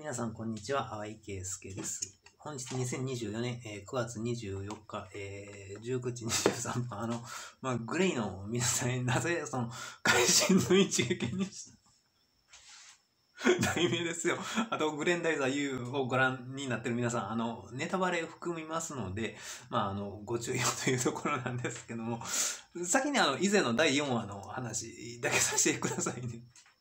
皆さん、こんにちは。淡井圭介です。本日2024年、9月24日、19時23分、グレイの皆さん、なぜその、会心の一撃にした題名ですよ。あと、グレンダイザー U をご覧になっている皆さん、ネタバレを含みますので、ご注意をというところなんですけども、先に以前の第4話の話だけさせてくださいね。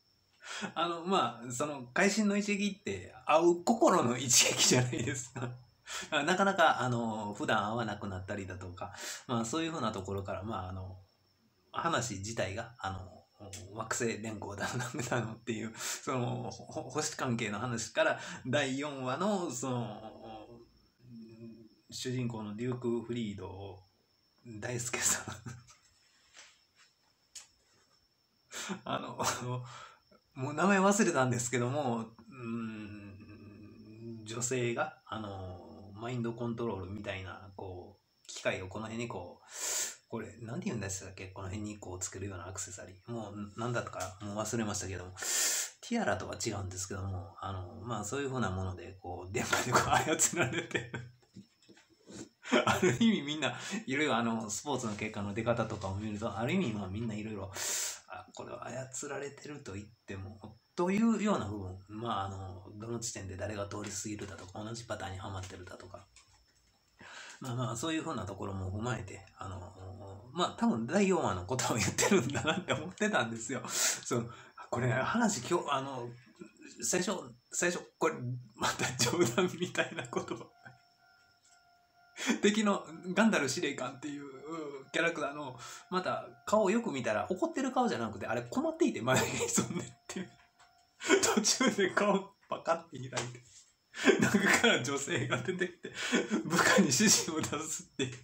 その、会心の一撃って、会う心の一撃じゃないですか。なかなか、普段会わなくなったりだとか、そういうふうなところから、話自体が、惑星連合だのっていう、その、星関係の話から、第4話の、その、主人公のデューク・フリード大輔さん、もう名前忘れたんですけども、女性が、マインドコントロールみたいな、機械をこの辺にこれ、なんて言うんでしたっけ、この辺につけるようなアクセサリー。もう、なんだったか、もう忘れましたけども、ティアラとは違うんですけども、そういう風なもので、電波で操られて、ある意味みんな、いろいろスポーツの結果の出方とかを見ると、ある意味みんないろいろ、これは操られてると言っても、というような部分、どの地点で誰が通り過ぎるだとか、同じパターンにはまってるだとか、そういうふうなところも踏まえて、多分第4話のことを言ってるんだなって思ってたんですよ。そう、これ話今日、最初、これ、また冗談みたいな言葉。敵のガンダル司令官っていうキャラクターの、また顔をよく見たら怒ってる顔じゃなくて、あれ困っていて前に潜んでっていう。途中で顔パカッて開いて、中から女性が出てきて、部下に指示を出すっていう。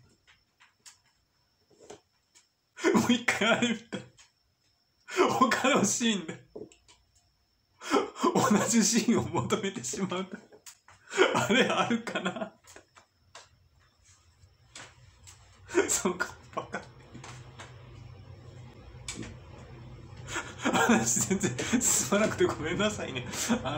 もう一回あれ見た。他のシーンで、同じシーンを求めてしまう。あれあるかなそうか、バカ。話全然進まなくてごめんなさいね。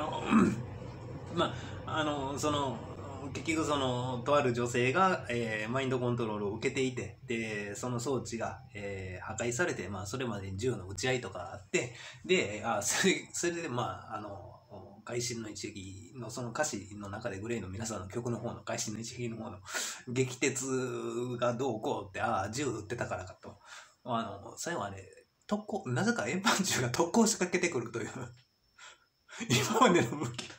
その、結局その、とある女性が、マインドコントロールを受けていて、で、その装置が、破壊されて、それまでに銃の撃ち合いとかあって、で、それで、会心の一撃のその歌詞の中でグレイの皆さんの曲の方の会心の一撃の方の激鉄がどうこうって、銃撃ってたからかと。最後はね、なぜか円盤銃が特攻しかけてくるという、今までの武器、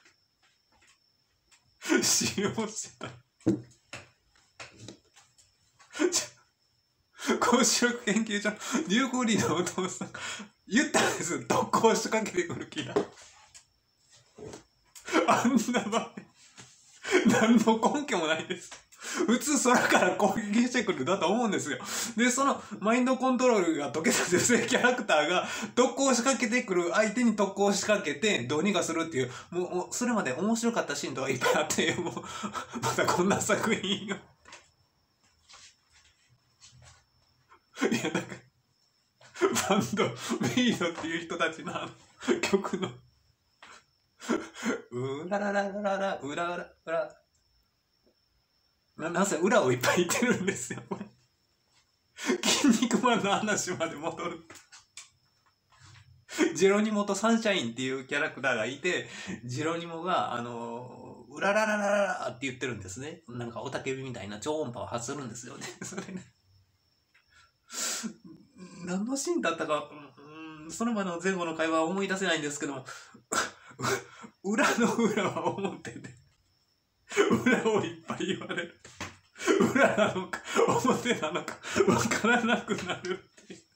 使用してた。公衆研究所のデュークリーのお父さん、言ったんです。特攻しかけてくる気が。あんな場面、何の根拠もないです。普通空から攻撃してくるだと思うんですよ。で、そのマインドコントロールが解けた女性キャラクターが特攻を仕掛けてくる相手に特攻を仕掛けてどうにかするっていう、もうそれまで面白かったシーンとかいっぱいあって、もう、またこんな作品が。いや、だから、バンド、メイドっていう人たちの曲の、うらららららら、うららら、なんせ裏をいっぱい言ってるんですよ。筋肉マンの話まで戻る。ジェロニモとサンシャインっていうキャラクターがいて、ジェロニモが、うらららららって言ってるんですね。なんか、おたけびみたいな超音波を発するんですよね。それね。何のシーンだったか、その場の前後の会話は思い出せないんですけども、裏の裏は表で、裏をいっぱい言われる。裏なのか、表なのか、わからなくなるっていう。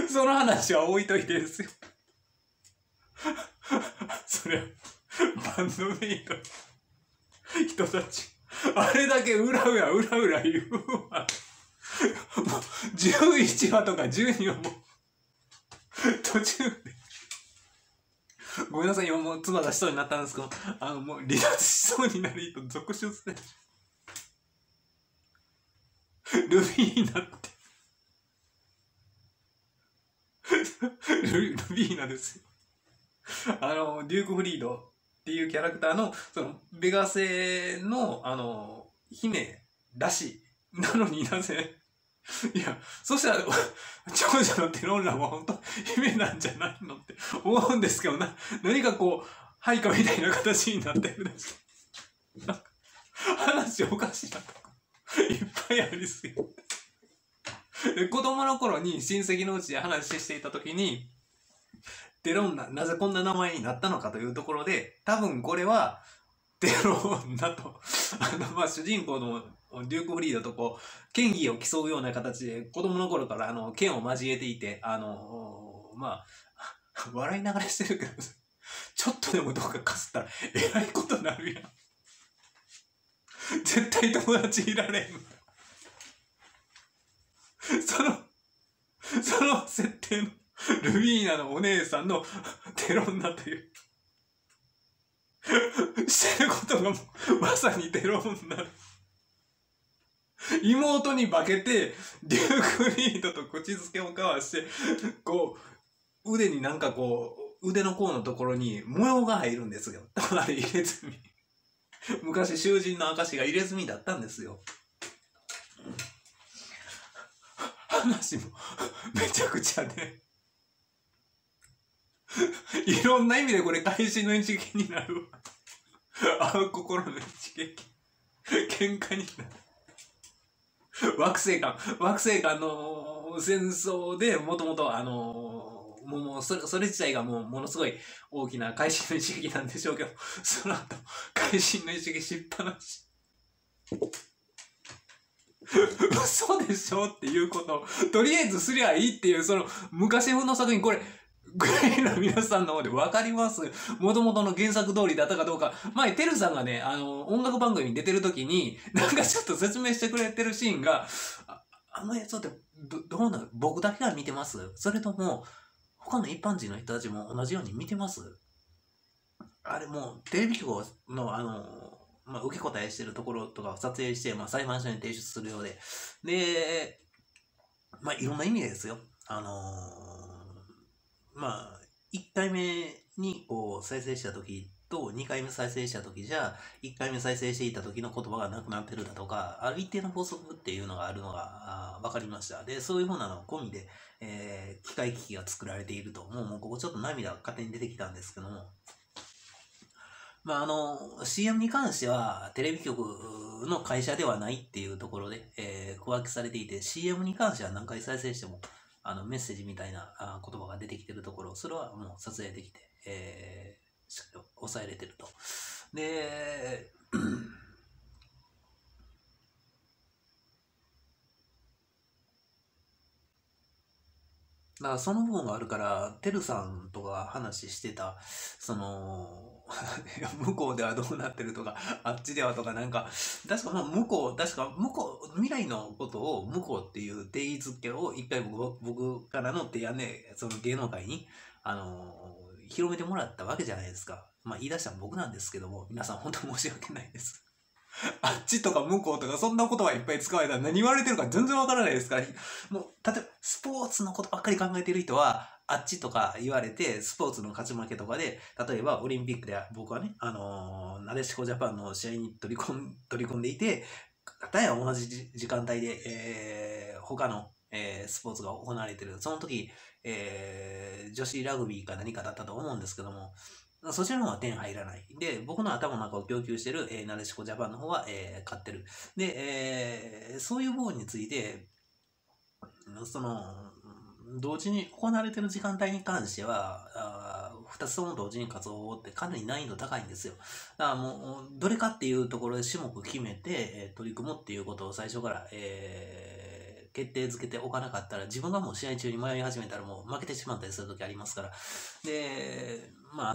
その話は置いといてですよ。そりゃ、バンドメイド、人たち、あれだけ裏言うわ。もう、11話とか12話も、途中で、ごめんなさい、今もう唾出しそうになったんですけど、もう離脱しそうになる人続出で、ルビーナって、ルビーナですよ。デューク・フリードっていうキャラクターの、その、ベガ星の、姫らしい。なのになぜ、いや、そしたら、長女のテロンラも本当、姫なんじゃないのって思うんですけど、何かこう、配下みたいな形になってるらしい。なんか話おかしいなとか、いっぱいありすぎて。で子供の頃に親戚のうちで話していた時に、テロンナ、なぜこんな名前になったのかというところで、多分これは、テロンナと、主人公のデューク・フリードとこう、剣技を競うような形で、子供の頃から剣を交えていて、笑いながらしてるけど、ちょっとでもどうかかすったら、えらいことになるやん。絶対友達いられん。その設定の、ルビーナのお姉さんのテロンナという、してることがまさにテロンナ。妹に化けて、デューク・リードと口づけを交わして、こう、腕になんかこう、腕の甲のところに模様が入るんですよ。あれ入れ墨。昔囚人の証が入れ墨だったんですよ。話もめちゃくちゃで、いろんな意味でこれ会心の一撃になる。会う心の一撃。喧嘩になる。惑星間の戦争でもともともうそれ自体がものすごい大きな会心の一撃なんでしょうけど、その後会心の一撃しっぱなし。嘘でしょっていうことをとりあえずすりゃいいっていう、その昔風の作品、これグレイの皆さんの方で分かります？もともとの原作通りだったかどうか。前、てるさんがね、音楽番組に出てる時に、なんかちょっと説明してくれてるシーンが、あの映像ってどうなる？僕だけが見てます？それとも、他の一般人の人たちも同じように見てます？あれもう、テレビ局の受け答えしてるところとかを撮影して、裁判所に提出するようで。で、いろんな意味でですよ。1回目にこう再生した時と2回目再生した時じゃ、1回目再生していた時の言葉がなくなってるだとか、ある一定の法則っていうのがあるのが分かりました。で、そういうふうなの込みで、機械機器が作られていると。もうここちょっと涙が勝手に出てきたんですけども、CM に関してはテレビ局の会社ではないっていうところで、区分けされていて、 CM に関しては何回再生してもメッセージみたいな言葉が出てきてるところ、それはもう撮影できて、しっかり抑えれてると。でだからその部分があるから、てるさんとか話してた、その、向こうではどうなってるとか、あっちではとか、なんか、確か未来のことを向こうっていう定義づけを一回僕からの提案で、その芸能界に、広めてもらったわけじゃないですか。言い出したの僕なんですけども、皆さん本当申し訳ないです。あっちとか向こうとかそんな言葉いっぱい使われたら何言われてるか全然わからないですから、もう例えばスポーツのことばっかり考えてる人はあっちとか言われて、スポーツの勝ち負けとかで、例えばオリンピックで僕はね、なでしこジャパンの試合に取り込んでいて、片や同じ時間帯で、他の、スポーツが行われてる、その時、女子ラグビーか何かだったと思うんですけども、そちらの方は点入らない。で、僕の頭の中を供給してる、なでしこジャパンの方は、勝ってる。で、そういう部分について、同時に行われてる時間帯に関しては、2つとも同時に活動ってかなり難易度高いんですよ。だからもう、どれかっていうところで種目決めて、取り組むっていうことを最初から、決定づけておかなかったら、自分がもう試合中に迷い始めたらもう負けてしまったりする時ありますから。で、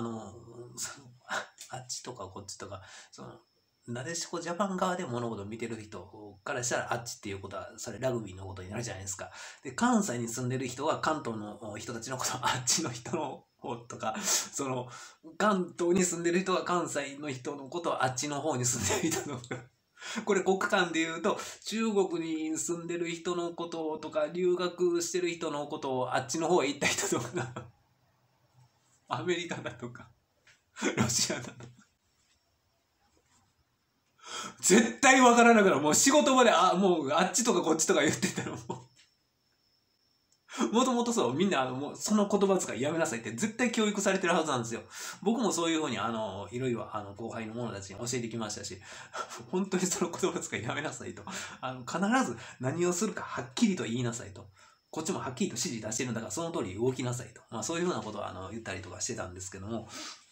あっちとかこっちとか、なでしこジャパン側で物事を見てる人からしたらあっちっていうことはそれラグビーのことになるじゃないですか。で、関西に住んでる人は関東の人たちのことあっちの人の方とか、関東に住んでる人は関西の人のことをあっちの方に住んでる人のこと。これ国間で言うと中国に住んでる人のこととか留学してる人のことをあっちの方へ行った人とかアメリカだとかロシアだと。絶対わからなくなる。もう仕事場で、もうあっちとかこっちとか言ってたらもう。もともとそう、みんなもうその言葉遣いやめなさいって絶対教育されてるはずなんですよ。僕もそういうふうにいろいろ後輩の者たちに教えてきましたし、本当にその言葉遣いやめなさいと。必ず何をするかはっきりと言いなさいと。こっちもはっきりと指示出してるんだからその通り動きなさいと。まあそういうふうなことを言ったりとかしてたんですけども、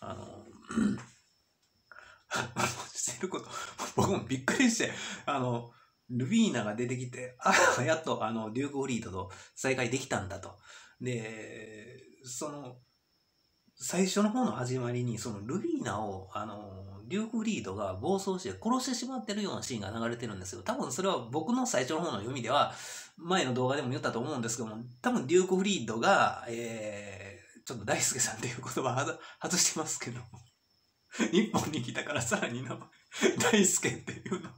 してること、僕もびっくりして、ルビーナが出てきて、やっとデューク・フリードと再会できたんだと。で、最初の方の始まりに、そのルビーナを、デューク・フリードが暴走して殺してしまってるようなシーンが流れてるんですよ。多分それは僕の最初の方の読みでは、前の動画でも言ったと思うんですけども、多分デューク・フリードが、ちょっと大輔さんっていう言葉外してますけど、日本に来たからさらに大輔っていうの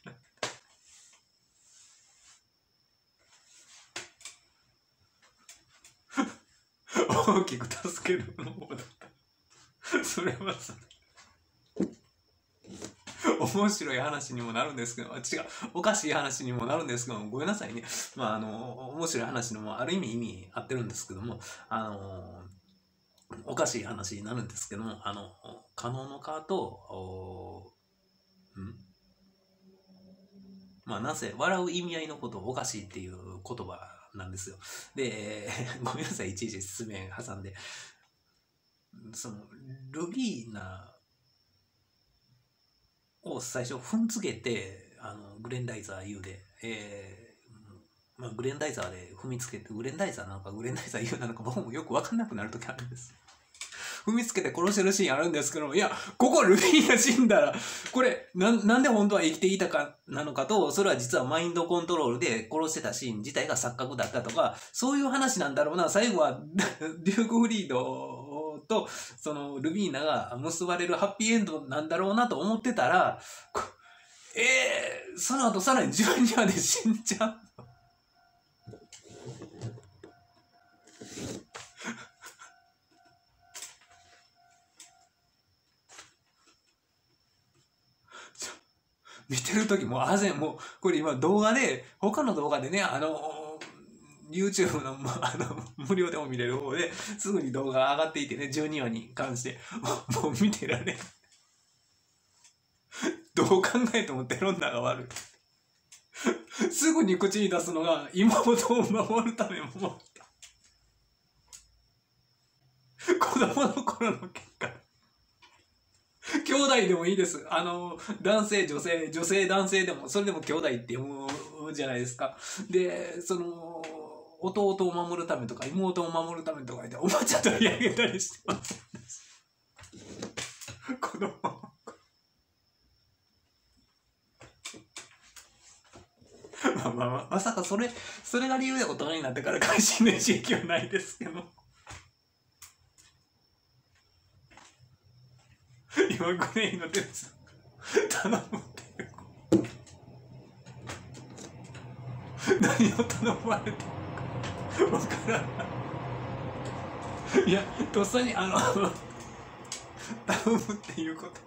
大きく助けるの方だった。それはさ、面白い話にもなるんですけど、違う、おかしい話にもなるんですけども、ごめんなさいね。まあ、面白い話のもある意味合ってるんですけども、おかしい話になるんですけども、可能のカと、まあ、なぜ、笑う意味合いのことをおかしいっていう言葉なんですよ。で、ごめんなさい、いちいち説明挟んで。ルビーナを最初踏んづけて、グレンダイザー言うで、まあ、グレンダイザーで踏みつけて、グレンダイザーなのかグレンダイザー言うなのか僕もよくわかんなくなるときあるんです。踏みつけて殺してるシーンあるんですけども、いや、ここルビーが死んだら、これ、なんで本当は生きていたかなのかと、それは実はマインドコントロールで殺してたシーン自体が錯覚だったとか、そういう話なんだろうな。最後は、デューク・フリードと、その、ルビーナが結ばれるハッピーエンドなんだろうなと思ってたら、その後さらに12話で死んじゃう。見てる時ももうこれ今動画で他の動画でねYouTube の無料でも見れる方ですぐに動画上がっていてね12話に関してもう見てられん。どう考えてもデロンナが悪い。すぐに口に出すのが妹を守るためも子供の頃の結果。兄弟でもいいです。男性、女性、男性でも、それでも兄弟って読むじゃないですか。で、弟を守るためとか、妹を守るためとか言って、おばちゃん取り上げたりしてます。子供。まさかそれが理由で大人になってから会心の刺激はないですけど。今グレイの手伝頼むっていう何を頼まれてるか分からない。いやとっさに頼むっていうこと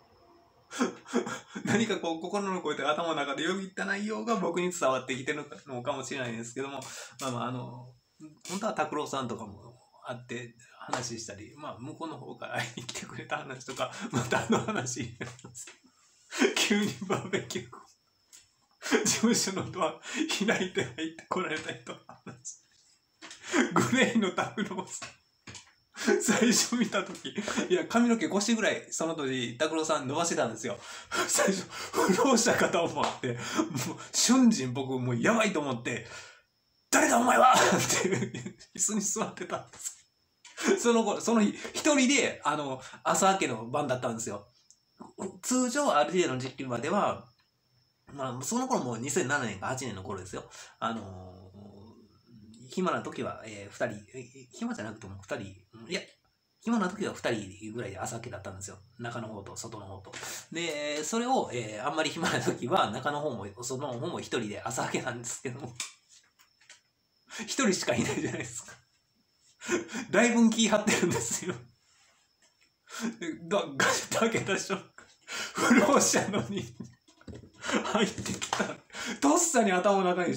何かこう心の声で頭の中でよぎった内容が僕に伝わってきてるのかもしれないんですけども、本当は拓郎さんとかも会って話したり、向こうの方から会いに来てくれた話とか、また話になります。急にバーベキュー事務所のドア開いて入ってこられた人の話。グレイの拓郎さん。最初見たとき、いや、髪の毛腰ぐらい、その時、拓郎さん伸ばしてたんですよ。最初、不老した方を思って、もう、瞬時僕、もうやばいと思って、誰だお前はって椅子に座ってたんです。その日、一人で、朝明けの晩だったんですよ。通常、ある程度の時期までは、その頃もう2007年か8年の頃ですよ。暇な時は、2人、暇じゃなくても2人、いや、暇な時は2人ぐらいで朝明けだったんですよ。中の方と外の方と。で、それを、あんまり暇な時は中の方も外の方も1人で朝明けなんですけども、1人しかいないじゃないですか。だいぶ気張ってるんですよ。 ガシッと開けた瞬間、不老者のに入ってきた。とっさに頭の中に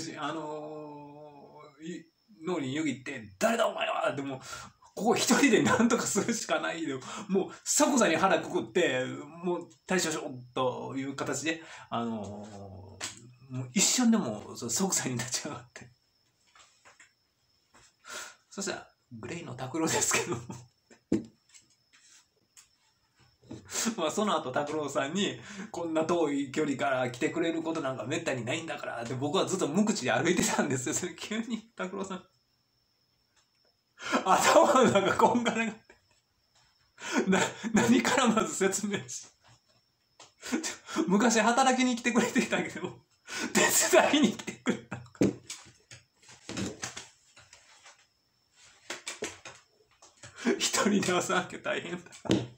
脳によぎって、誰だお前はでも、ここ一人で何とかするしかないよ。もう、即座に腹くくって、もう対処しようという形で、もう一瞬でも即座に立ち上がって。そしたら、グレイの拓郎ですけども。まあその後拓郎さんにこんな遠い距離から来てくれることなんかめったにないんだからって僕はずっと無口で歩いてたんですよ。それ急に拓郎さん頭の中こんがらがって何からまず説明し昔働きに来てくれてたけど手伝いに来てくれたのか一人ではさって大変だ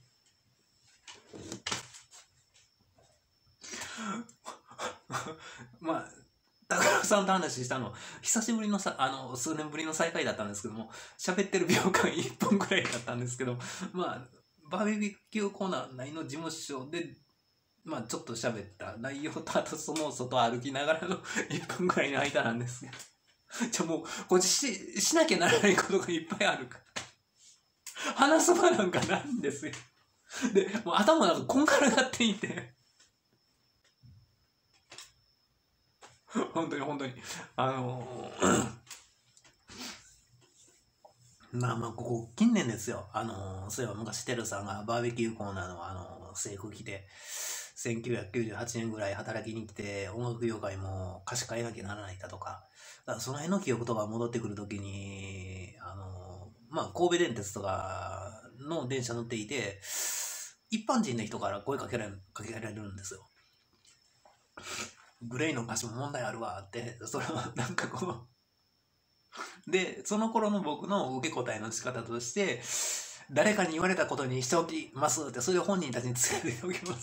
まあ高野さんと話したの久しぶりの数年ぶりの再会だったんですけども喋ってる秒間1分くらいだったんですけどまあバーベキューコーナー内の事務所でまあちょっと喋った内容とあとその外歩きながらの1分くらいの間なんですけどもうこっちしなきゃならないことがいっぱいあるから話す場なんかないんですよでもう頭なんかこんがらがっていて本当にまあここ近年ですよそういえば昔テルさんがバーベキューコーナーの制服着て1998年ぐらい働きに来て音楽業界も歌詞変えなきゃならないだとかだからその辺の記憶とか戻ってくるときにまあ神戸電鉄とかの電車乗っていて一般人の人から声かけられるんですよグレイの歌詞も問題あるわって、それはなんかこう。で、その頃の僕の受け答えの仕方として、誰かに言われたことにしておきますって、それを本人たちに伝えておきます。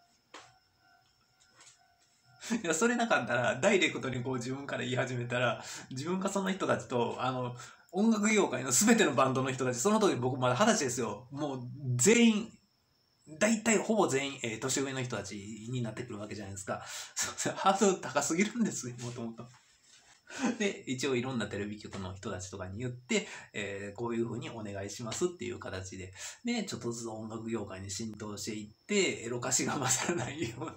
いや、それなかったら、ダイレクトにこう自分から言い始めたら、自分がその人たちと、音楽業界の全てのバンドの人たち、その時僕まだ20歳ですよ。もう全員、大体ほぼ全員、年上の人たちになってくるわけじゃないですか。ハードル高すぎるんですよ、もともと。で、一応いろんなテレビ局の人たちとかに言って、こういう風にお願いしますっていう形で、で、ちょっとずつ音楽業界に浸透していって、エロ歌詞が勝らないような。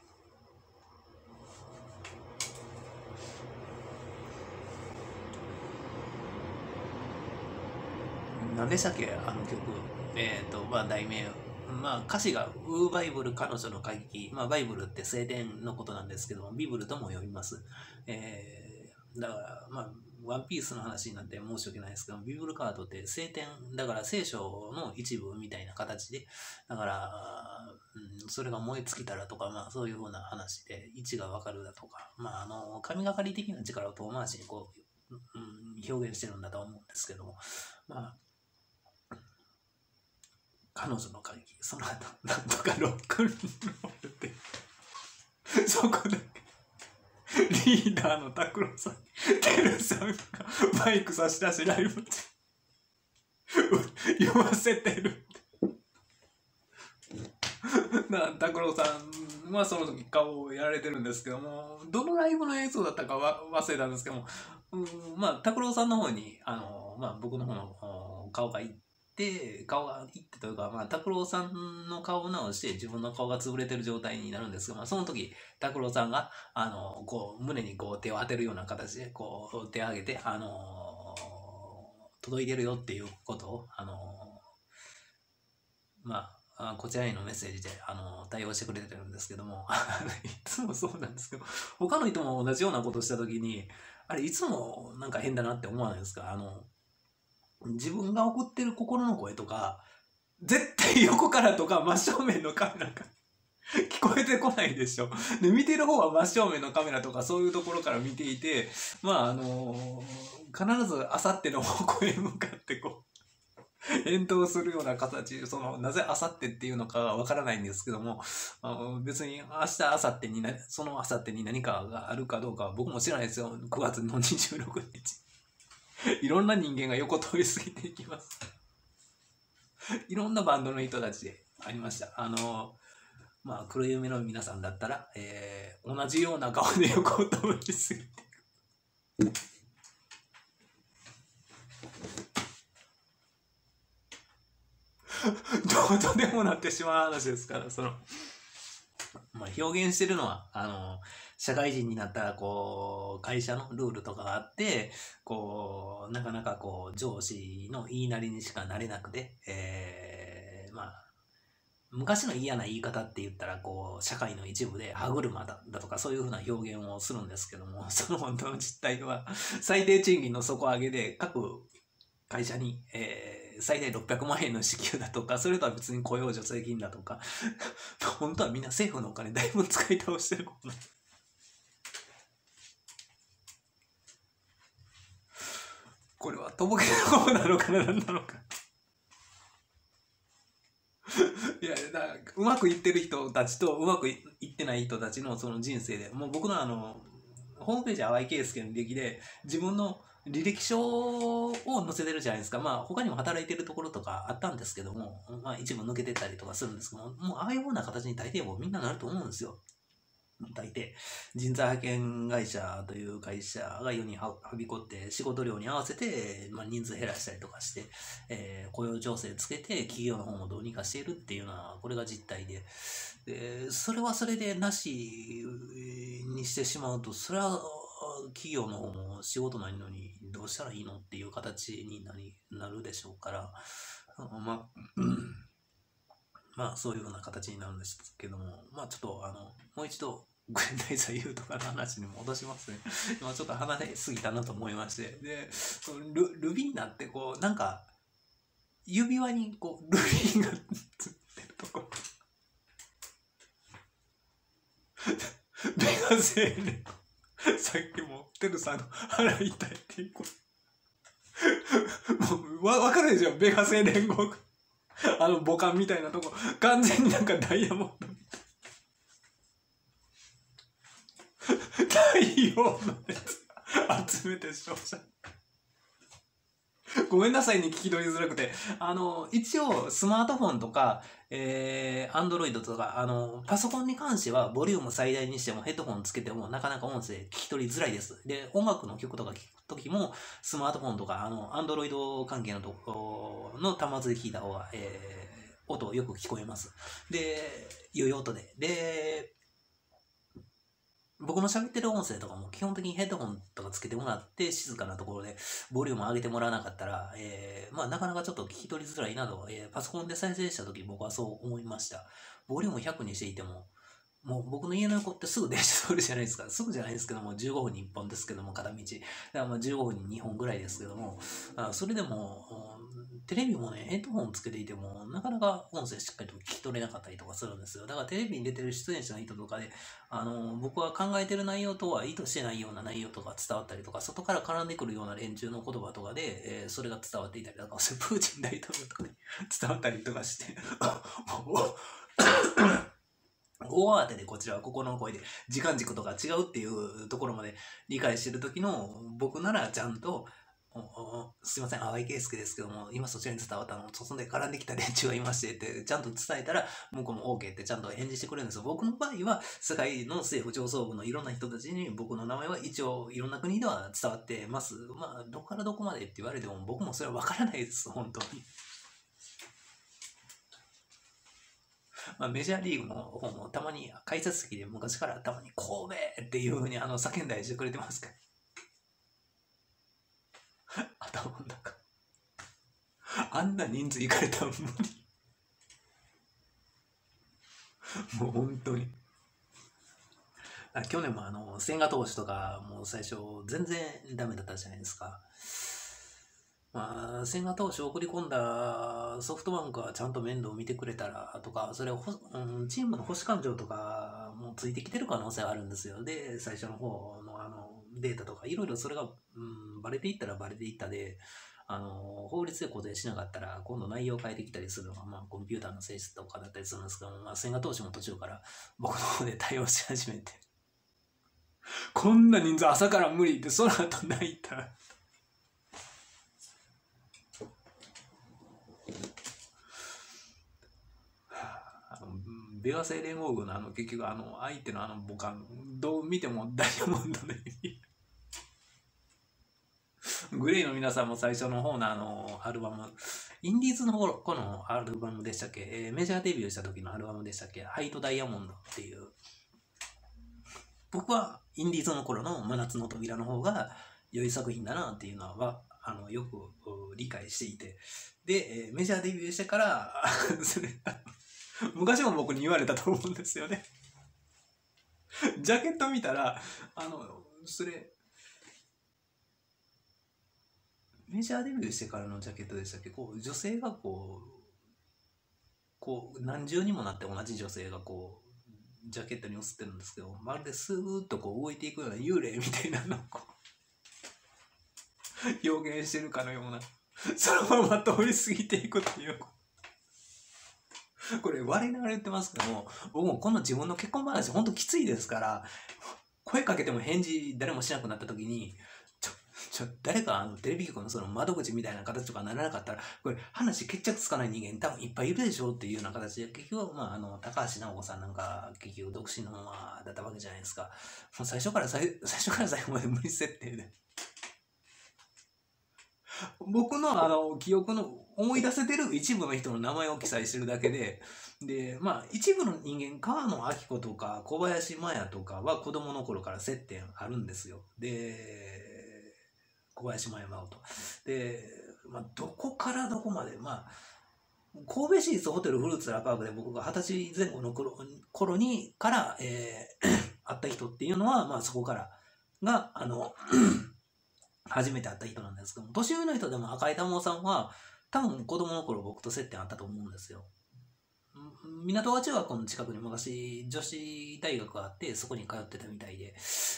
何でしたっけあの曲。まあ題名。まあ歌詞がウーバイブル彼女の会議。まあバイブルって聖典のことなんですけども、ビブルとも読みます。だからまあワンピースの話になって申し訳ないですけど、ビブルカードって聖典、だから聖書の一部みたいな形で、だから、それが燃え尽きたらとか、まあそういうふうな話で位置がわかるだとか、まあ神がかり的な力を遠回しにこう、表現してるんだと思うんですけども、まあ彼女の会議、その後、なんとかロックンロールって、そこだけ、リーダーの拓郎さん、テルさんがバイク差し出しライブで読ませてるって。拓郎さんはその時顔をやられてるんですけども、どのライブの映像だったか忘れたんですけども、まあ、拓郎さんの方に、まあ、僕の方の顔が行って、顔がいってというか、まあ、拓郎さんの顔を直して自分の顔が潰れてる状態になるんですけど、まあ、その時、拓郎さんが、こう、胸にこう手を当てるような形で、こう、手を挙げて、届いてるよっていうことを、まあ、こちらへのメッセージで、対応してくれてるんですけども、いつもそうなんですけど、他の人も同じようなことをした時に、あれ、いつもなんか変だなって思わないですか？自分が送ってる心の声とか、絶対横からとか真正面のカメラが聞こえてこないでしょ。で、見てる方は真正面のカメラとかそういうところから見ていて、まあ必ずあさっての方向へ向かってこう、返答するような形、なぜあさってっていうのかはわからないんですけども、別に明日、あさってにそのあさってに何かがあるかどうかは僕も知らないですよ。9月の26日。いろんな人間が横通り過ぎていきます。 いろんなバンドの人たちでありました。まあ、黒夢の皆さんだったら、同じような顔で横を通り過ぎてどうとでもなってしまう話ですから、まあ、表現してるのは、社会人になったら、こう、会社のルールとかがあって、こう、なかなかこう、上司の言いなりにしかなれなくて、まあ、昔の嫌な言い方って言ったら、こう、社会の一部で歯車だとか、そういうふうな表現をするんですけども、その本当の実態は、最低賃金の底上げで、各会社に、最大600万円の支給だとか、それとは別に雇用助成金だとか、本当はみんな政府のお金だいぶ使い倒してることこれはとぼけの方なのかな、なんなのか。いや、うまくいってる人たちとうまくいってない人たちのその人生で、もう僕のホームページ淡井圭介の履歴で、自分の履歴書を載せてるじゃないですか。まあ他にも働いてるところとかあったんですけども、まあ一部抜けてたりとかするんですけども、もうああいうような形に大抵もうみんななると思うんですよ。大抵人材派遣会社という会社が世にはびこって仕事量に合わせて、まあ、人数減らしたりとかして、雇用調整つけて企業の方もどうにかしているっていうのはこれが実態で、それはそれでなしにしてしまうと、それは企業の方も仕事ないのにどうしたらいいのっていう形になるでしょうから、まあ、まあそういうような形になるんですけども、まあちょっともう一度グレンダイザーユーとかの話に戻しますね。今ちょっと離れすぎたなと思いまして。で、ルビーナってこう、なんか、指輪にこう、ルビーがつってるところ。ベガ青年。さっきも、テルさんの腹痛いっていうもう、わかるでしょベガ青年号。母艦みたいなとこ、完全になんかダイヤモンドみたい。太陽の熱集めて照射。ごめんなさいね、聞き取りづらくて。一応、スマートフォンとか、アンドロイドとか、パソコンに関しては、ボリューム最大にしてもヘッドホンつけても、なかなか音声聞き取りづらいです。で、音楽の曲とか聞くときも、スマートフォンとか、アンドロイド関係のとこの端末で聞いた方が、音よく聞こえます。で、良い音で。で、僕の喋ってる音声とかも基本的にヘッドホンとかつけてもらって静かなところでボリューム上げてもらわなかったら、まあなかなかちょっと聞き取りづらいなと、パソコンで再生した時僕はそう思いました。ボリューム100にしていても、もう僕の家の横ってすぐ電車通るじゃないですか。すぐじゃないですけども、15分に1本ですけども、片道。だからまあ15分に2本ぐらいですけども、それでも、テレビもね、ヘッドホンつけていても、なかなか音声しっかりと聞き取れなかったりとかするんですよ。だからテレビに出てる出演者の人とかで、僕は考えてる内容とは意図してないような内容とか伝わったりとか、外から絡んでくるような連中の言葉とかで、それが伝わっていたりとか、それプーチン大統領とかに伝わったりとかして、大慌てでこちらは心の声で時間軸とか違うっていうところまで理解してる時の僕ならちゃんとすいません、淡井圭介ですけども、今そちらに伝わったの、そんで絡んできた連中がいましてって、ちゃんと伝えたら、向こうも OK ってちゃんと返事してくれるんですよ。僕の場合は、世界の政府上層部のいろんな人たちに、僕の名前は一応いろんな国では伝わってます。まあ、どこからどこまでって言われても、僕もそれはわからないです、本当に。まあ、メジャーリーグの方もたまに解説席で昔からたまに神戸っていう風に叫んだりしてくれてますから。頭の中。あんな人数行かれたら無理。もう本当に。去年も千賀投手とかもう最初全然ダメだったじゃないですか。まあ、千賀投手を送り込んだソフトバンクはちゃんと面倒見てくれたらとか、それをチームの保守感情とかもついてきてる可能性があるんですよ。で、最初の方のデータとか、いろいろそれが、バレていったらバレていったで、法律で固定しなかったら、今度内容を変えてきたりするのが、まあ、コンピューターの性質とかだったりするんですけども、まあ、千賀投手も途中から僕の方で対応し始めて、こんな人数朝から無理って、その後泣いた。 ベガ星連合軍の結局相手の母艦、どう見てもダイヤモンドでグレイの皆さんも最初の方のアルバム、インディーズの頃のアルバムでしたっけ、メジャーデビューした時のアルバムでしたっけ、ハイトダイヤモンドっていう。僕はインディーズの頃の真夏の扉の方が良い作品だなっていうのはよく理解していて。で、メジャーデビューしてからそれ昔も僕に言われたと思うんですよね。ジャケット見たら、それ、メジャーデビューしてからのジャケットでしたっけ、こう、女性がこう、何重にもなって同じ女性がこう、ジャケットに映ってるんですけど、まるでスーッとこう動いていくような幽霊みたいなのをこう表現してるかのような、そのまま通り過ぎていくっていう。これ我ながら言ってますけども、僕もこの自分の結婚話ほんときついですから、声かけても返事誰もしなくなった時に、誰かテレビ局のその窓口みたいな形とかならなかったら、これ話決着つかない人間多分いっぱいいるでしょうっていうような形で、結局高橋直子さんなんか結局独身のままだったわけじゃないですか。もう最初から最後まで無理設定で。僕の記憶の思い出せてる一部の人の名前を記載してるだけで、一部の人間、川野明子とか小林麻也とかは子供の頃から接点あるんですよ。で、小林麻也真央と。で、どこからどこまで、神戸市立ホテルフルーツラパークで僕が20歳前後の頃にから、会った人っていうのは、そこからが、初めて会った人なんですけども、年上の人でも赤井珠緒さんは、多分子供の頃僕と接点あったと思うんですよ。港川中学校の近くに昔女子大学があって、そこに通ってたみたいで、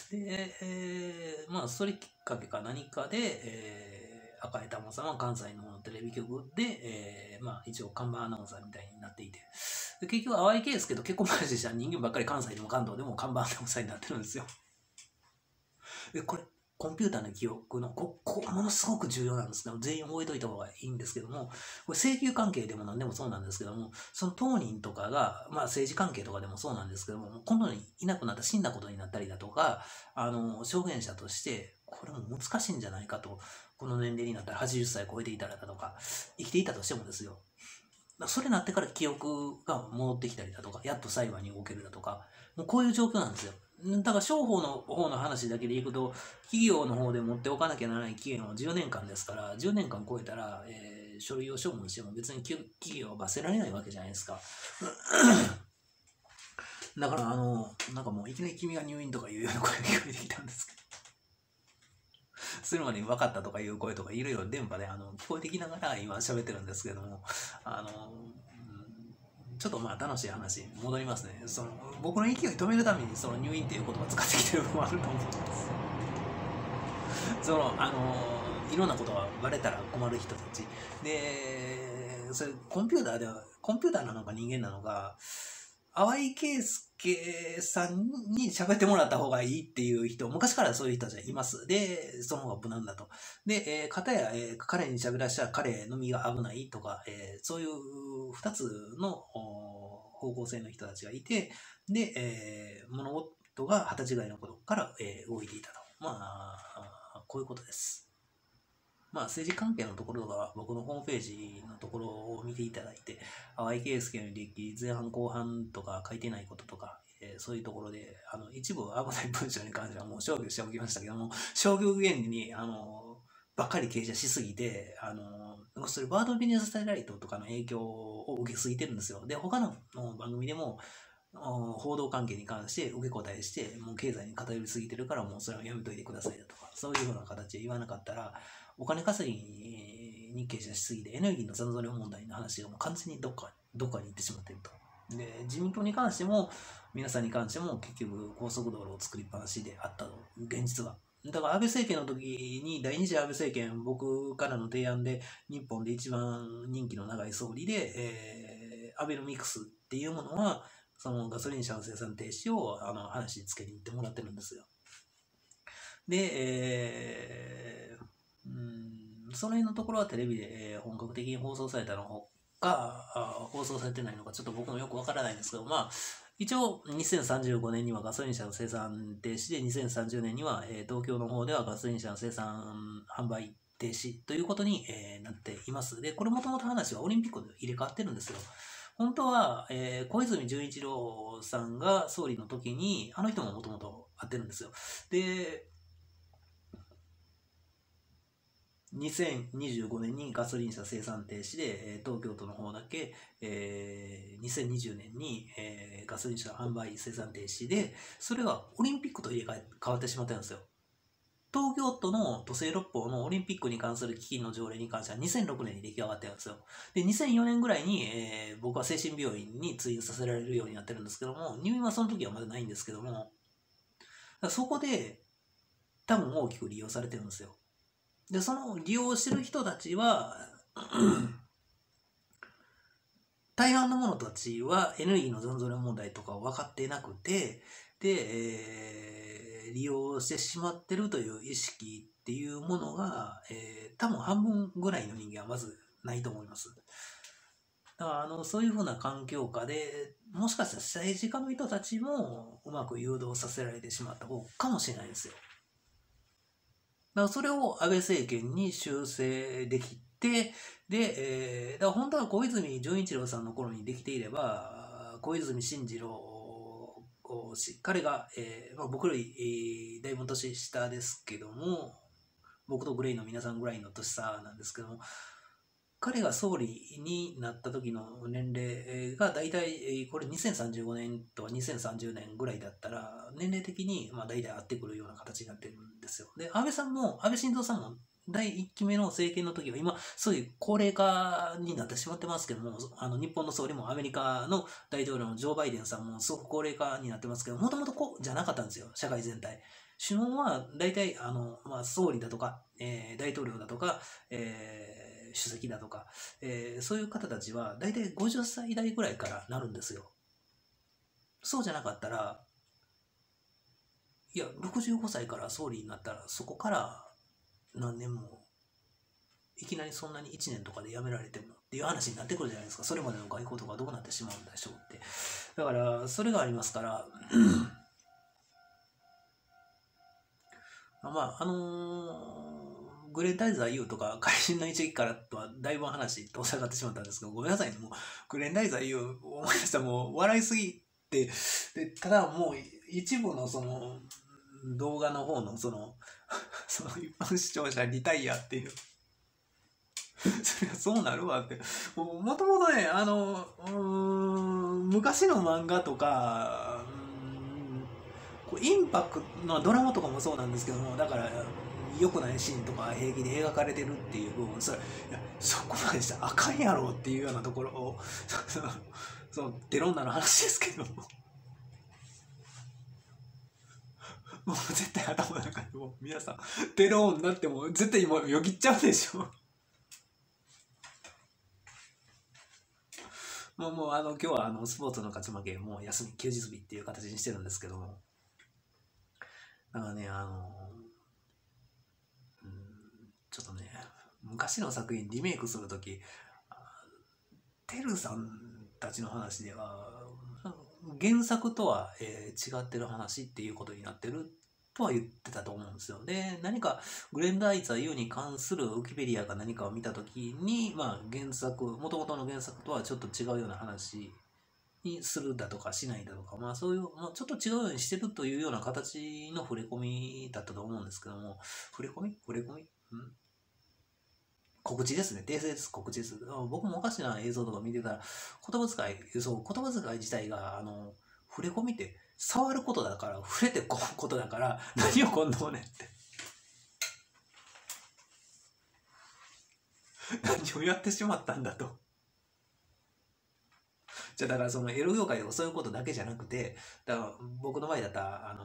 それきっかけか何かで、赤井珠緒さんは関西のテレビ局で、一応看板アナウンサーみたいになっていて、で結局淡井圭介と結婚話した人間ばっかり関西でも関東でも看板アナウンサーになってるんですよ。でこれコンピューターの記憶のものすごく重要なんですけど、全員覚えといた方がいいんですけども、これ請求関係でも何でもそうなんですけども、その当人とかが、政治関係とかでもそうなんですけども、今度にいなくなった死んだことになったりだとか、証言者としてこれも難しいんじゃないかと、この年齢になったら80歳超えていたらだとか、生きていたとしてもですよ、それになってから記憶が戻ってきたりだとか、やっと裁判に動けるだとか、もうこういう状況なんですよ。だから双方の方の話だけでいくと、企業の方で持っておかなきゃならない期限は10年間ですから、10年間超えたら、書類を処分しても別に企業は罰せられないわけじゃないですか。だからなんかもういきなり君が入院とかいうような声が聞こえてきたんですけど、それまでに分かったとかいう声とかいろいろ電波で聞こえてきながら今喋ってるんですけども、ちょっと楽しい話に戻りますね。僕の息を止めるためにその入院っていう言葉を使ってきてる部分もあると思うんです。いろんなことがバレたら困る人たちで、それコンピューターなのか人間なのか、淡井圭介さんに喋ってもらった方がいいっていう人、昔からそういう人たちはいます。で、その方が無難だと。で、片や、彼に喋らせたら彼の身が危ないとか、そういう二つの方向性の人たちがいて、で、物事が20歳ぐらいの頃から、動いていたと。こういうことです。政治関係のところが僕のホームページのところを見ていただいて、淡井圭介の履歴、前半後半とか書いてないこととか、そういうところで、一部危ない文章に関してはもう消去しておきましたけども、商業原理に、ばっかり傾斜しすぎて、それワードビジネスサイライトとかの影響を受けすぎてるんですよ。で、他の番組でも、報道関係に関して受け答えして、もう経済に偏りすぎてるからもうそれはやめといてくださいだとか、そういうふうな形で言わなかったら、お金稼ぎに傾斜しすぎて、エネルギーの残存量問題の話がもう完全にどっかに行ってしまっていると。で、自民党に関しても、皆さんに関しても結局高速道路を作りっぱなしであったと、現実は。だから安倍政権の時に、第二次安倍政権、僕からの提案で、日本で一番人気の長い総理で、アベノミクスっていうものは、そのガソリン車の生産停止を話につけに行ってもらってるんですよ。で、その辺のところはテレビで、本格的に放送されたのか放送されてないのかちょっと僕もよくわからないんですけど、まあ一応2035年にはガソリン車の生産停止で、2030年には、東京の方ではガソリン車の生産販売停止ということに、なっています。で、これもともと話はオリンピックで入れ替わってるんですよ。本当は、小泉純一郎さんが総理の時に、あの人ももともと会ってるんですよ。で、2025年にガソリン車生産停止で、東京都の方だけ、2020年に、ガソリン車販売生産停止で、それがオリンピックと入れ替わってしまってるんですよ。東京都の都政六法のオリンピックに関する基金の条例に関しては2006年に出来上がってるんですよ。で、2004年ぐらいに、僕は精神病院に通院させられるようになってるんですけども、入院はその時はまだないんですけども、そこで多分大きく利用されてるんですよ。で、その利用してる人たちは大半の者たちはエネルギーの残存量問題とかを分かっていなくて、で、利用してしまってるという意識っていうものが、多分半分ぐらいの人間はまずないと思います。だからそういうふうな環境下でもしかしたら政治家の人たちもうまく誘導させられてしまった方かもしれないですよ。だからそれを安倍政権に修正できて、で、だから本当は小泉純一郎さんの頃にできていれば、小泉進次郎氏、彼が、僕より、だいぶ年下ですけども、僕とグレイの皆さんぐらいの年差なんですけども、彼が総理になった時の年齢が大体これ2035年とか2030年ぐらいだったら年齢的にまあ大体合ってくるような形になってるんですよ。で、安倍晋三さんも第1期目の政権の時は今そういう高齢化になってしまってますけども、日本の総理もアメリカの大統領のジョー・バイデンさんもすごく高齢化になってますけど、もともとこうじゃなかったんですよ、社会全体。首脳は大体総理だとか、大統領だとか、主席だとか、そういう方たちは大体50歳代ぐらいからなるんですよ。そうじゃなかったら、いや、65歳から総理になったら、そこから何年も、いきなりそんなに1年とかで辞められてもっていう話になってくるじゃないですか。それまでの外交とかどうなってしまうんでしょうって。だから、それがありますから、まあ、グレータイザー U とか会心の一撃からとはだいぶ話遠ざかってしまったんですけど、ごめんなさいね。もうグレータイザー U 思い出したらもう笑いすぎて、でただもう一部のその動画の方のその一般視聴者リタイアっていうそれはそうなるわって。もともとね、昔の漫画とか、インパクトのドラマとかもそうなんですけども、だから良くないシーンとか平気で描かれてるっていう部分、そこまでしたらあかんやろっていうようなところをデロンナの話ですけどももう絶対頭の中でも皆さんデロンになっても絶対今よぎっちゃうでしょもう今日はスポーツの勝ち負けもう休み休日日っていう形にしてるんですけども、だからねちょっとね昔の作品リメイクするときてるさんたちの話では原作とは、違ってる話っていうことになってるとは言ってたと思うんですよ。で、何かグレンダイザー U に関するウィキペディアか何かを見たときに、まあ原作、元々の原作とはちょっと違うような話にするだとかしないだとか、まあそういう、まあ、ちょっと違うようにしてるというような形の触れ込みだったと思うんですけども、触れ込み告知ですね。訂正です。告知です。僕もおかしな映像とか見てたら、言葉遣い自体が、触れ込みって、触ることだから、触れてこうことだから、何を今度ねって。何をやってしまったんだと。じゃあだからそのエロ業界でもそういうことだけじゃなくて、だから僕の場合だったら、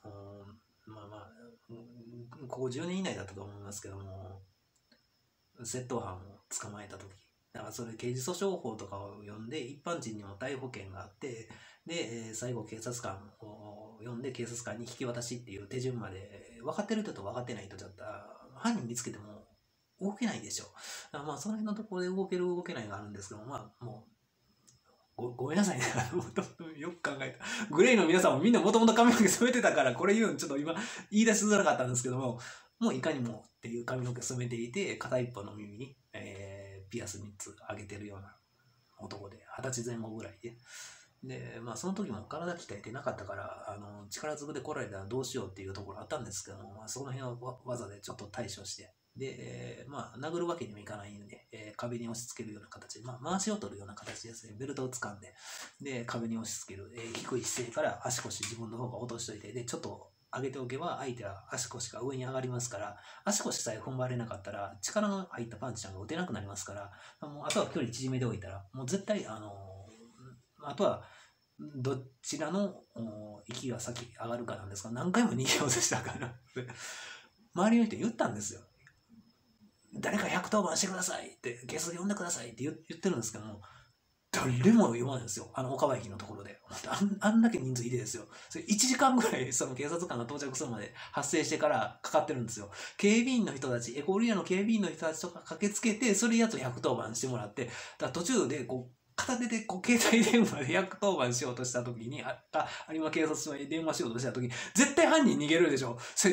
ここ10年以内だったと思いますけども、窃盗犯を捕まえた時だからそれ刑事訴訟法とかを読んで一般人にも逮捕権があってで、最後警察官を呼んで警察官に引き渡しっていう手順まで分かってる人と分かってない人だったら犯人見つけても動けないでしょ。だからまあ、その辺のところで動ける動けないがあるんですけど、まあ、もう、ごめんなさいね。よく考えた。グレイの皆さんもみんなもともと髪の毛染めてたから、これ言うのちょっと今言い出しづらかったんですけども、もういかにもっていう髪の毛染めていて、片一方の耳に、ピアス3つ上げてるような男で、20歳前後ぐらいで。で、まあその時も体鍛えてなかったから、力ずくで来られたらどうしようっていうところあったんですけども、まあ、その辺は技でちょっと対処して、で、まあ殴るわけにもいかないんで、壁に押し付けるような形で、まあ回しを取るような形ですね。ベルトを掴んで、で、壁に押し付ける、低い姿勢から足腰自分の方が落としといて、で、ちょっと上げておけば相手は足腰が上に上がりますから、足腰さえ踏ん張れなかったら力の入ったパンチなんか打てなくなりますから、もうあとは距離縮めておいたら、もう絶対、あとはどちらの息が先上がるかなんですが、何回も逃げようとしたから周りの人言ったんですよ。誰か110番してくださいって、警察呼んでくださいって言ってるんですけども、誰も言わないんですよ。岡場駅のところで。あんだけ人数いてですよ。それ1時間ぐらいその警察官が到着するまで発生してからかかってるんですよ。警備員の人たち、エコリアの警備員の人たちとか駆けつけて、それやつ110番してもらって、だから途中でこう、片手でこう携帯電話で110番しようとしたときに、有馬警察署に電話しようとしたときに、絶対犯人逃げるでしょ。それ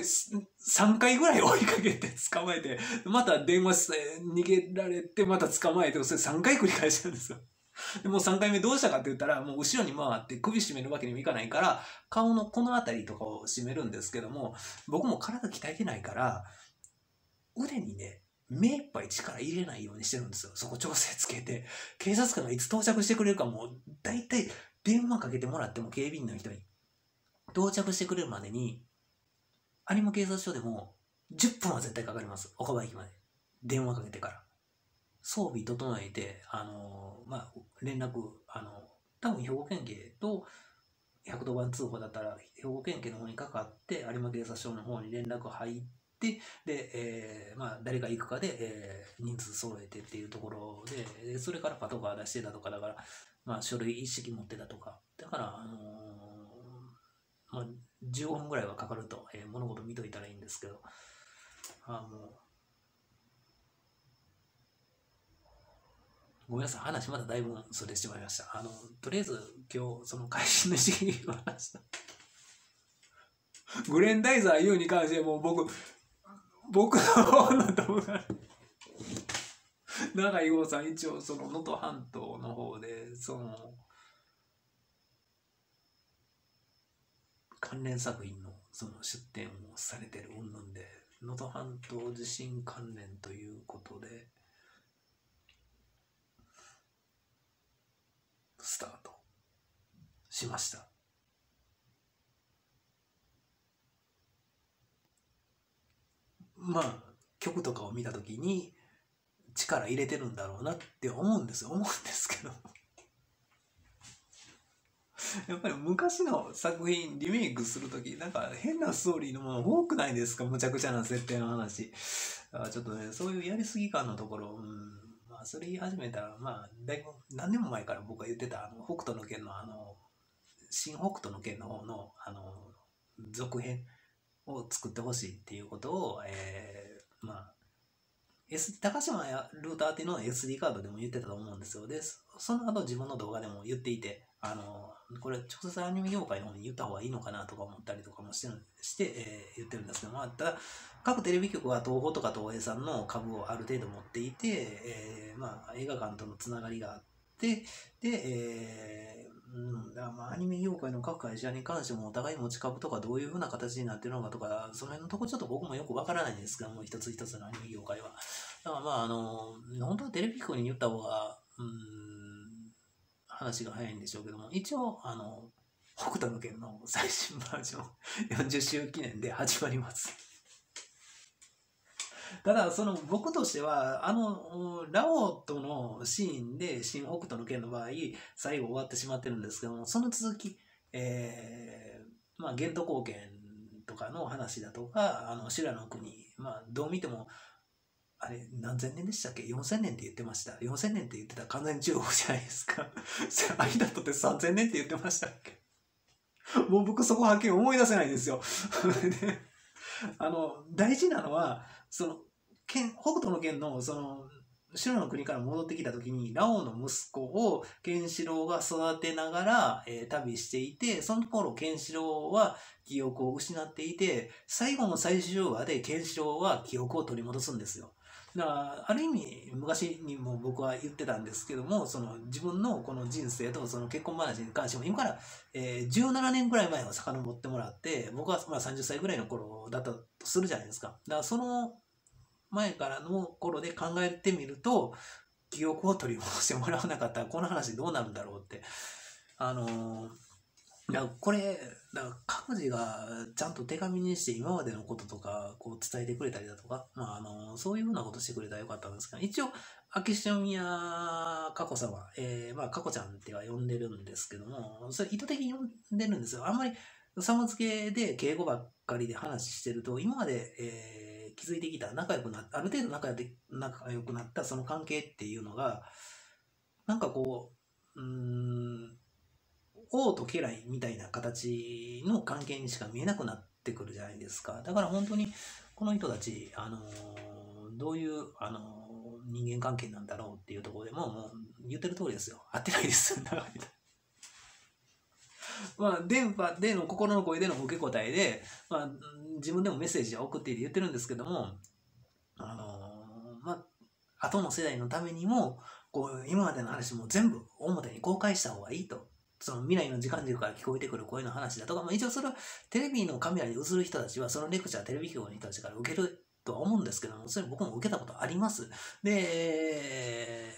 3回ぐらい追いかけて捕まえて、また電話して逃げられて、また捕まえて、それ3回繰り返してるんですよ。でもう3回目どうしたかって言ったら、もう後ろに回って首絞めるわけにもいかないから、顔のこの辺りとかを絞めるんですけども、僕も体鍛えてないから、腕にね、目いっぱい力入れないようにしてるんですよ。そこ調整つけて。警察官がいつ到着してくれるかも、だいたい電話かけてもらっても警備員の人に、到着してくれるまでに、有馬警察署でも10分は絶対かかります。岡場駅まで。電話かけてから。装備整えて、まあ、連絡、多分兵庫県警と110番通報だったら、兵庫県警の方にかかって、有馬警察署の方に連絡入って、で、まあ、誰が行くかで、人数揃えてっていうところで、それからパトカー出してたとか、だから、まあ、書類一式持ってたとか、だから、まあ、15分ぐらいはかかると、物事見といたらいいんですけど、もう、ごめんなさい、話まだだいぶそれてしまいました。とりあえず今日その会心の時期に話した。グレンダイザー U に関してもう僕の方の動画、永井豪さん一応その能登半島の方でその関連作品のその出展をされてる云々で、能登半島地震関連ということでスタートしました。まあ曲とかを見た時に力入れてるんだろうなって思うんですけどやっぱり昔の作品リメイクする時なんか変なストーリーのもの多くないですか。むちゃくちゃな設定の話。ちょっとね、そういうやりすぎ感のところ、まあそれ言い始めたら、まあだいぶ何年も前から僕が言ってた北斗の拳の新北斗の拳の方の続編を作ってほしいっていうことを、まあ高島ルーターっていうのは SD カードでも言ってたと思うんですよ。で、その後自分の動画でも言っていて、これ直接アニメ業界の方に言った方がいいのかなとか思ったりとかもして、言ってるんですけど、まあ、ただ各テレビ局は東宝とか東映さんの株をある程度持っていて、まあ、映画館とのつながりがあって、で、だからまあアニメ業界の各会社に関してもお互い持ち株とかどういう風な形になってるのかとか、その辺のとこちょっと僕もよくわからないんですけども、一つ一つのアニメ業界は。だからまあ本当はテレビ局に言った方が、話が早いんでしょうけども、一応、北斗の拳の最新バージョン40周記念で始まります。ただ、僕としては、ラオウとのシーンで、新北斗の拳の場合、最後終わってしまってるんですけども、その続き、まあ、玄都貢献とかの話だとか、修羅の国、まあ、どう見ても、あれ、何千年でしたっけ ?4000 年って言ってました。4000年って言ってたら完全に中国じゃないですか。間取って3000年って言ってましたっけ。もう僕そこはっきり思い出せないんですよ。で大事なのは、 北斗の拳のその白の国から戻ってきた時にラオウの息子をケンシロウが育てながら、旅していて、その頃ケンシロウは記憶を失っていて、最後の最終話でケンシロウは記憶を取り戻すんですよ。だからある意味昔にも僕は言ってたんですけども、その自分のこの人生とその結婚話に関しても今から、17年ぐらい前を遡ってもらって、僕はまあ30歳ぐらいの頃だったとするじゃないですか。だからその前からの頃で考えてみると、記憶を取り戻してもらわなかったらこの話どうなるんだろうって。これだから各自がちゃんと手紙にして今までのこととかこう伝えてくれたりだとか、そういうふうなことしてくれたらよかったんですけど、一応秋篠宮佳子様、佳子ちゃんっては呼んでるんですけども、それ意図的に呼んでるんですよ。あんまりさま付けで敬語ばっかりで話してると、今まで、築いてきたある程度仲良くなったその関係っていうのが、なんかこう、王と家来みたいな形の関係にしか見えなくなってくるじゃないですか。だから本当にこの人たち、どういう、人間関係なんだろうっていうところでも、もう言ってる通りですよ。合ってないです。電波での心の声での受け答えで、自分でもメッセージを送っていて言ってるんですけども、後の世代のためにも、こう今までの話も全部表に公開した方がいいと。その未来の時間軸から聞こえてくる声の話だとか、一応それはテレビのカメラに映る人たちは、そのレクチャーテレビ局の人たちから受けるとは思うんですけども、それ僕も受けたことあります。で、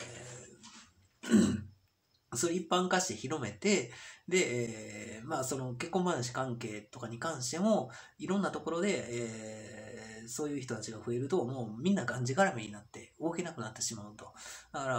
それ一般化して広めて、で、その結婚話関係とかに関しても、いろんなところで、そういう人たちが増えると、もうみんながんじがらめになって動けなくなってしまうと。だから、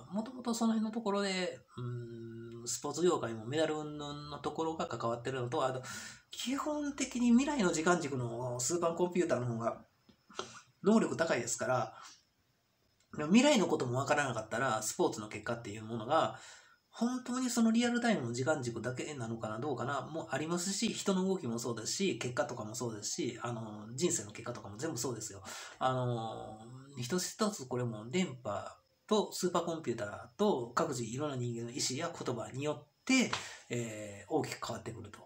もともとその辺のところで、スポーツ業界もメダル云々のところが関わってるのと、あと、基本的に未来の時間軸のスーパーコンピューターの方が能力高いですから、未来のこともわからなかったら、スポーツの結果っていうものが、本当にそのリアルタイムの時間軸だけなのかな、どうかな、もありますし、人の動きもそうですし、結果とかもそうですし、人生の結果とかも全部そうですよ。一つ一つこれも電波とスーパーコンピューターと各自いろんな人間の意思や言葉によって、大きく変わってくると。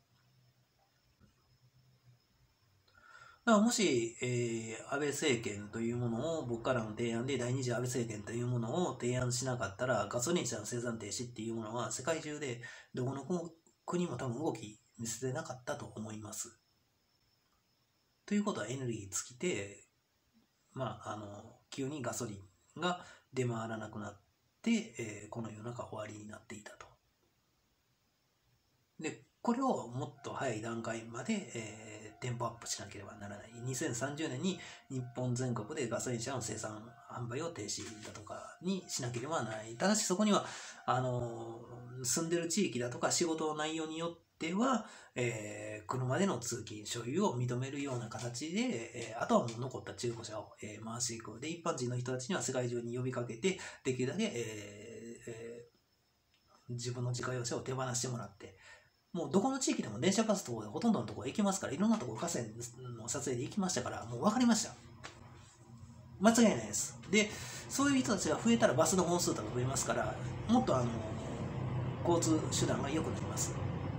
だからもし、安倍政権というものを僕からの提案で第二次安倍政権というものを提案しなかったら、ガソリン車の生産停止っていうものは世界中でどこの国も多分動き見せてなかったと思います。ということはエネルギー尽きて、急にガソリンが出回らなくなって、この世の中終わりになっていたと。で、これをもっと早い段階まで、テンポアップしなければならない。2030年に日本全国でガソリン車の生産販売を停止だとかにしなければならない。ただしそこには住んでる地域だとか仕事の内容によっては、車での通勤所有を認めるような形で、あとはもう残った中古車を、回していく。で、一般人の人たちには世界中に呼びかけて、できるだけ、自分の自家用車を手放してもらって、もうどこの地域でも電車バスとかでほとんどのところ行きますから、いろんなところ河川の撮影で行きましたから、もう分かりました。間違いないです。で、そういう人たちが増えたらバスの本数とか増えますから、もっと交通手段が良くなります。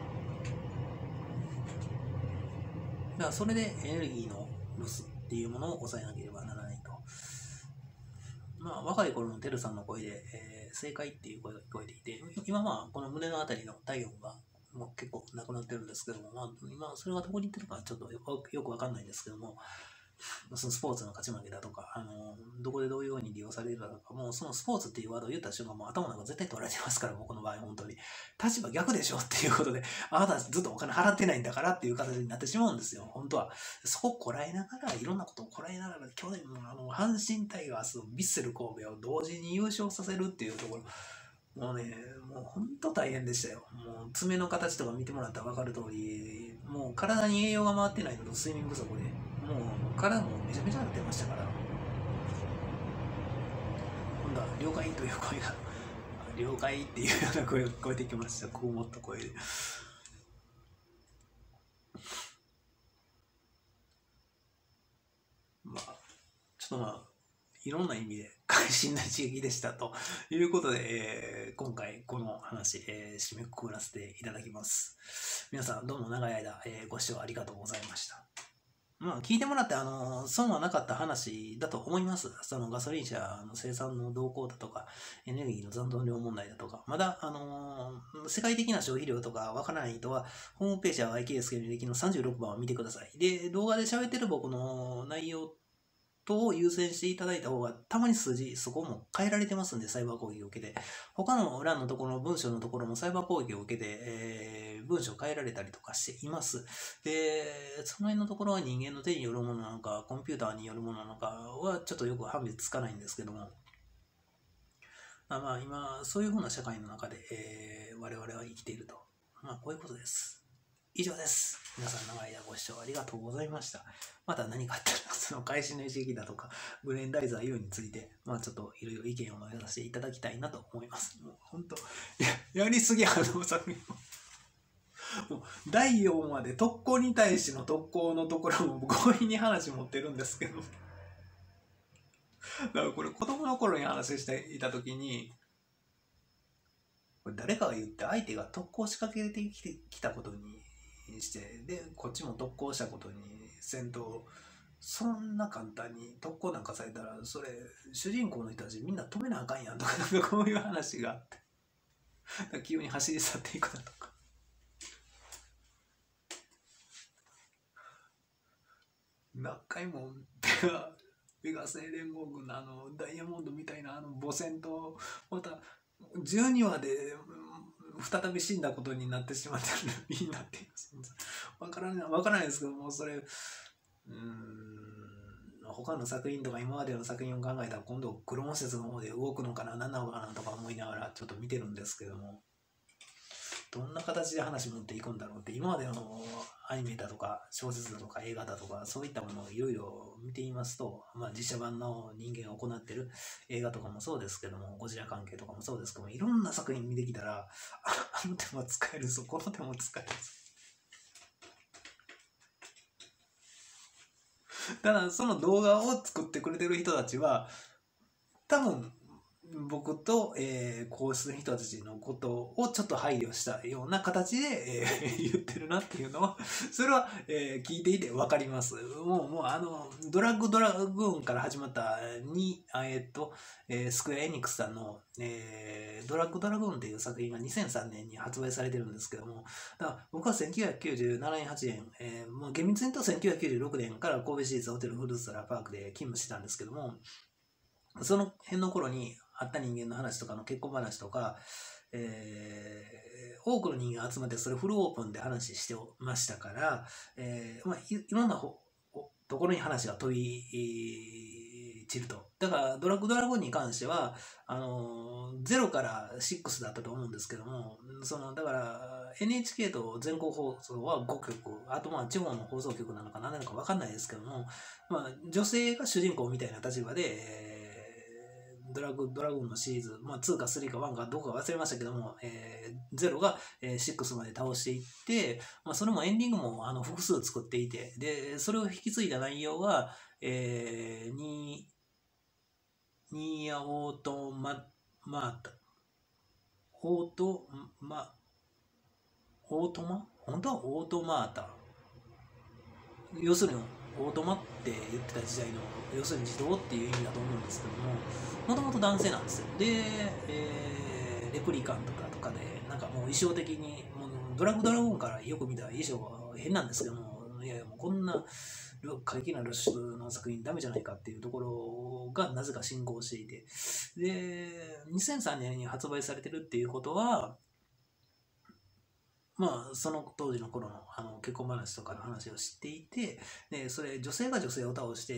だからそれでエネルギーのロスっていうものを抑えなければならないと。若い頃のてるさんの声で、正解っていう声が聞こえていて、今この胸のあたりの体温がもう結構なくなってるんですけども、今それがどこに行ってるかちょっとよくわかんないんですけども、そのスポーツの勝ち負けだとか、どこでどういうように利用されるだとか、もうそのスポーツっていうワードを言った瞬間、もう頭の中絶対取られてますから、僕の場合本当に。立場逆でしょっていうことで、あなたずっとお金払ってないんだからっていう形になってしまうんですよ、本当は。そこをこらえながら、いろんなことをこらえながら、去年の阪神タイガース、ヴィッセル神戸を同時に優勝させるっていうところ、もうね、もう本当大変でしたよ。もう爪の形とか見てもらったら分かる通り、もう体に栄養が回ってないのと睡眠不足で、もう体もめちゃめちゃ出てましたから。今度は了解という声が、了解っていうような声が聞こえてきました。こう思った声で。ちょちょっといろんな意味で会心な一撃でしたということで、今回この話、締めくくらせていただきます。皆さんどうも長い間、ご視聴ありがとうございました。聞いてもらって損はなかった話だと思います。そのガソリン車の生産の動向だとか、エネルギーの残存量問題だとか、まだ、世界的な消費量とかわからない人は、ホームページや IKS 経歴の36番を見てください。で、動画で喋ってる僕の内容を優先していただいた方が、たまに数字、そこも変えられてますんで、サイバー攻撃を受けて。他の欄のところの文章のところもサイバー攻撃を受けて、文章を変えられたりとかしています。で、その辺のところは人間の手によるものなのか、コンピューターによるものなのかは、ちょっとよく判別つかないんですけども、今、そういうふうな社会の中で、我々は生きていると。こういうことです。以上です。皆さん長い間ご視聴ありがとうございました。また何かあったら、その会心の一撃だとか、グレンダイザー U について、ちょっといろいろ意見を述べさせていただきたいなと思います。もう本当、やりすぎ作品もう第4話で特攻に対しての特攻のところも強引に話持ってるんですけど、だからこれ子供の頃に話していたときに、これ誰かが言って相手が特攻仕掛けてきたことにして、でこっちも特攻したことに戦闘、そんな簡単に特攻なんかされたら、それ主人公の人たちみんな止めなあかんやんとか、こういう話があって、急に走り去っていくだとか。何回もベガ星連合軍のダイヤモンドみたいな母船と、また12話で再び死んだことになってしまってるみんなってわからないですけども、それ他の作品とか今までの作品を考えたら、今度クローン説の方で動くのかな、何なのかなとか思いながらちょっと見てるんですけども、どんな形で話持っていくんだろうって、今までのアニメだとか小説だとか映画だとかそういったものをいろいろ見ていますと、実写版の人間が行ってる映画とかもそうですけども、ゴジラ関係とかもそうですけども、いろんな作品見てきたら、あの手も使えるぞ、この手も使えるぞ。ただその動画を作ってくれてる人たちは多分僕と、こうする人たちのことをちょっと配慮したような形で、言ってるなっていうのは、それは、聞いていて分かります。もうドラッグドラグーンから始まったスクエアエニックスさんの、ドラッグドラグーンっていう作品が2003年に発売されてるんですけども、だから僕は1997年、8年、もう厳密に言うと1996年から神戸市立ホテルフルーツラーパークで勤務してたんですけども、その辺の頃にあった人間の話とかの結婚話とか、多くの人間が集まってそれフルオープンで話してましたから、いろんなところに話が飛び散ると。だからドラッグドラゴンに関しては0から6だったと思うんですけども、だから NHK と全国放送は5局、あと地方の放送局なのか何なのか分かんないですけども、女性が主人公みたいな立場で、ドラゴンのシリーズ、2か3か1かどこか忘れましたけども、0が6まで倒していって、それもエンディングも複数作っていて、でそれを引き継いだ内容は、ニーアオートマータ本当はオートマータ、要するにオートマって言ってた時代の、要するに自動っていう意味だと思うんですけども、もともと男性なんですよ。で、レプリカンとかでなんかもう衣装的にドラゴンからよく見た衣装は変なんですけども、いやもうこんな過激な露出の作品ダメじゃないかっていうところがなぜか進行していて、で2003年に発売されてるっていうことは、その当時の頃の結婚話とかの話を知っていて、でそれ女性が女性を倒して、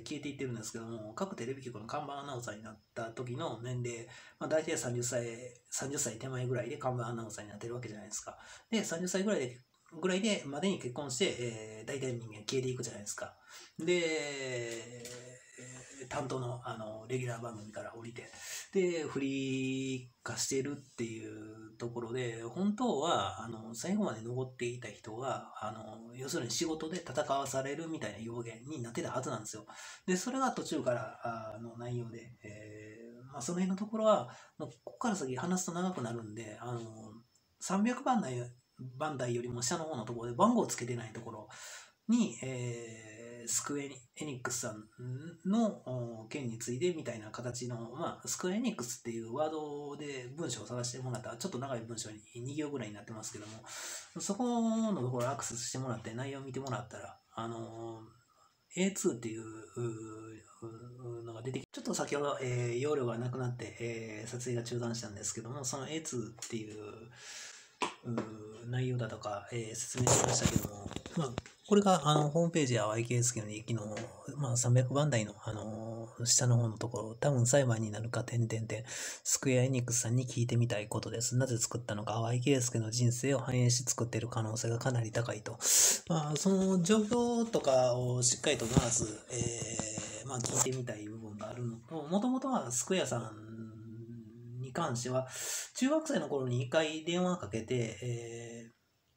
消えていってるんですけども、各テレビ局の看板アナウンサーになった時の年齢、大体30歳手前ぐらいで看板アナウンサーになってるわけじゃないですか。で30歳ぐらいでまでに結婚して、大体人間消えていくじゃないですか。で担当の、レギュラー番組から降りて、で、フリー化しているっていうところで、本当は、最後まで残っていた人は、要するに仕事で戦わされるみたいな表現になってたはずなんですよ。で、それが途中から内容で、その辺のところは、もうここから先話すと長くなるんで、300番台よりも下の方のところで番号をつけてないところに、スクエニックスさんの件についてみたいな形の、スクエニックスっていうワードで文章を探してもらったら、ちょっと長い文章に2行ぐらいになってますけども、そこのところアクセスしてもらって内容を見てもらったら、A2 っていうのが出てきて、ちょっと先ほど、容量がなくなって、撮影が中断したんですけども、その A2 っていう内容だとか、説明しましたけども、これがホームページや YKSK の駅の、300番台の、下の方のところ、多分裁判になるか、スクエアエニックスさんに聞いてみたいことです。なぜ作ったのか、YKSK の人生を反映し作っている可能性がかなり高いと。その状況とかをしっかりとまず、聞いてみたい部分があるのと、もともとはスクエアさんに関しては、中学生の頃に一回電話かけて、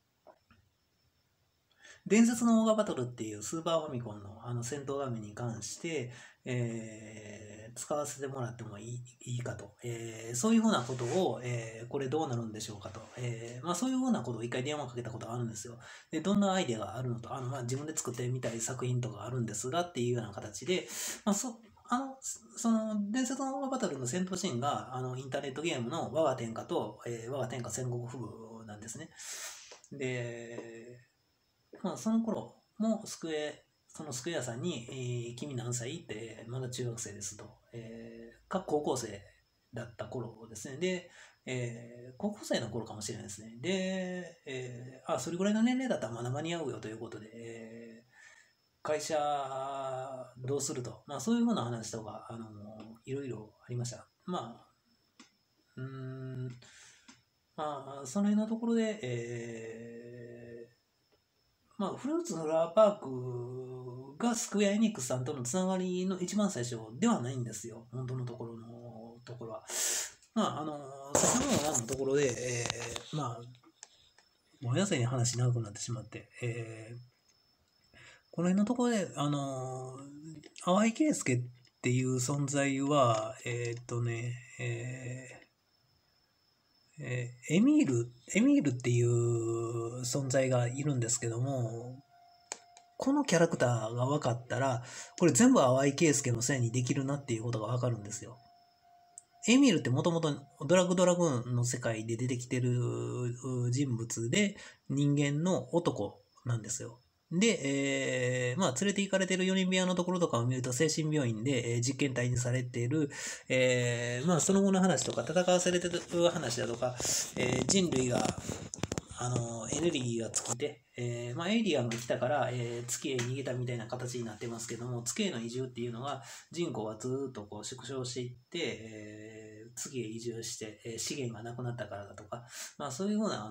伝説のオーガバトルっていうスーパーファミコンの戦闘画面に関して、使わせてもらってもいいかと、そういうふうなことを、これどうなるんでしょうかと、そういうふうなことを一回電話かけたことがあるんですよ。で、どんなアイデアがあるのと、自分で作ってみたい作品とかあるんですがっていうような形で、その伝説のオーガバトルの戦闘シーンがインターネットゲームの我が天下と、我が天下戦国風部なんですね。で、その頃もそのスクエアさんに、君何歳って、まだ中学生ですと、か高校生だった頃ですね。で、高校生の頃かもしれないですね。で、それぐらいの年齢だったらまだ間に合うよということで、会社どうすると、そういうふうな話とか、いろいろありました。その辺のところで、フルーツのフラワーパークがスクエアエニックスさんとのつながりの一番最初ではないんですよ。本当のところは。先ほどのところで、もうやせに話長くなってしまって、この辺のところで、淡井圭介っていう存在は、エミールっていう存在がいるんですけども、このキャラクターが分かったら、これ全部淡井圭介のせいにできるなっていうことが分かるんですよ。エミールってもともとドラグーンの世界で出てきてる人物で、人間の男なんですよ。で、連れて行かれてる4人部屋のところとかを見ると精神病院で、実験体にされている、その後の話とか戦わされてる話だとか、人類がエネルギーが尽きて、エイリアンが来たから、月へ逃げたみたいな形になってますけども、月への移住っていうのは人口がずっとこう縮小していって、月へ移住して、資源がなくなったからだとか、そういうような、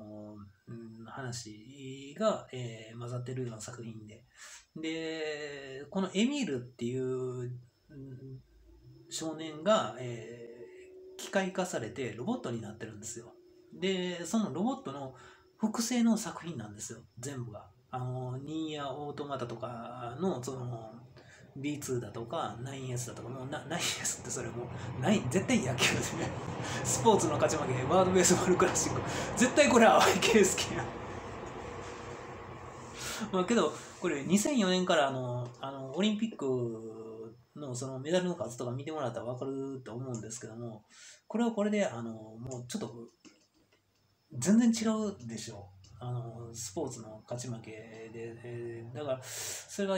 話が、混ざってるような作品で、で、このエミールっていう少年が、機械化されてロボットになってるんですよ。で、そのロボットの複製の作品なんですよ、全部が。ニーヤオートマタとかの、B2 だとか 9S だとか、もう 9S ってそれもう、絶対野球でね、スポーツの勝ち負け、ワードベースボールクラシック、絶対これは淡井圭介や。けど、これ2004年からオリンピックのそのメダルの数とか見てもらったら分かると思うんですけども、これはこれでもうちょっと全然違うでしょう。スポーツの勝ち負けで、だからそれが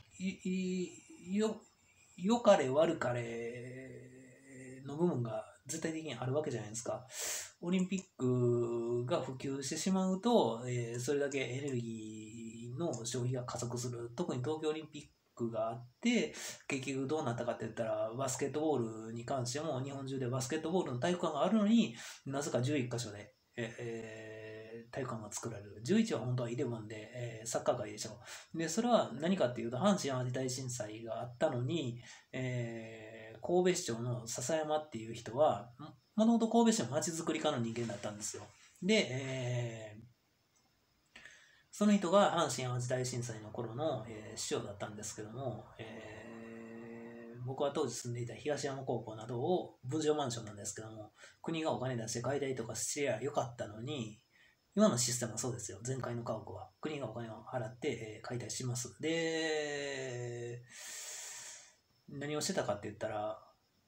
よかれ悪かれの部分が絶対的にあるわけじゃないですか。オリンピックが普及してしまうと、それだけエネルギーの消費が加速する。特に東京オリンピックがあって、結局どうなったかって言ったら、バスケットボールに関しても日本中でバスケットボールの体育館があるのになぜか11カ所で、 体育館が作られる。11は本当はイレブンで、サッカー界でしょ。で、それは何かっていうと、阪神・淡路大震災があったのに、神戸市長の笹山っていう人は、もともと神戸市の町づくり課の人間だったんですよ。で、その人が阪神・淡路大震災の頃の、市長だったんですけども、僕は当時住んでいた東山高校などを分譲マンションなんですけども、国がお金出して買いたいとかしてりゃよかったのに、今のシステムはそうですよ。前回の家屋は国がお金を払って、解体します。で、何をしてたかって言ったら、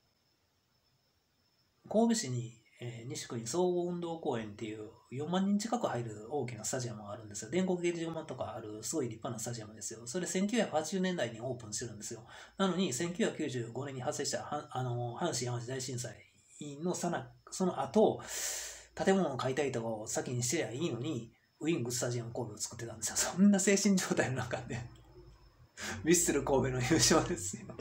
神戸市に、西区に総合運動公園っていう4万人近く入る大きなスタジアムがあるんですよ。電国劇場とかあるすごい立派なスタジアムですよ。それ1980年代にオープンしてるんですよ。なのに1995年に発生した阪神・淡路大震災のその後、建物の解体とかを先にしてりゃいいのに、ウィングスタジアム神戸を作ってたんですよ。そんな精神状態の中で、ヴィッセル神戸の優勝ですよ。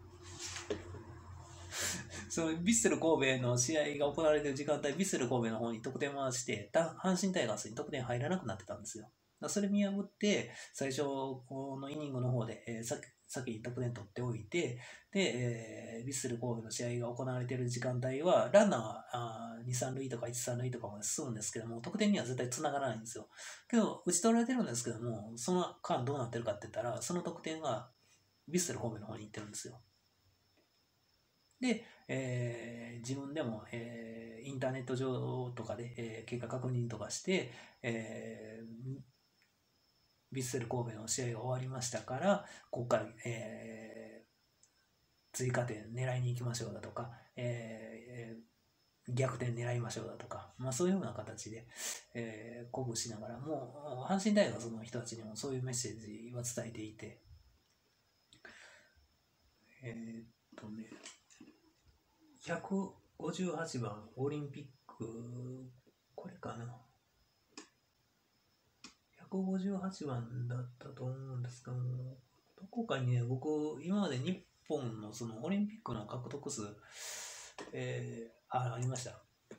そのヴィッセル神戸の試合が行われている時間帯、ヴィッセル神戸の方に得点を回して、阪神タイガースに得点入らなくなってたんですよ。それ見破って、最初のイニングの方で、先に得点取っておいて、で、ヴィッセル神戸の試合が行われている時間帯は、ランナーは2、3塁とか1、3塁とかまで進むんですけども、得点には絶対繋がらないんですよ。けど、打ち取られてるんですけども、その間どうなってるかって言ったら、その得点がヴィッセル神戸の方に行ってるんですよ。で、自分でも、インターネット上とかで、結果確認とかして、ヴィッセル神戸の試合が終わりましたから、ここから、追加点狙いに行きましょうだとか、逆転狙いましょうだとか、そういうような形で、鼓舞しながら、もう阪神大学の人たちにもそういうメッセージは伝えていて、158番オリンピック、これかな。158番だったと思うんですけども、どこかにね、僕、今まで日本のそのオリンピックの獲得数、ありました。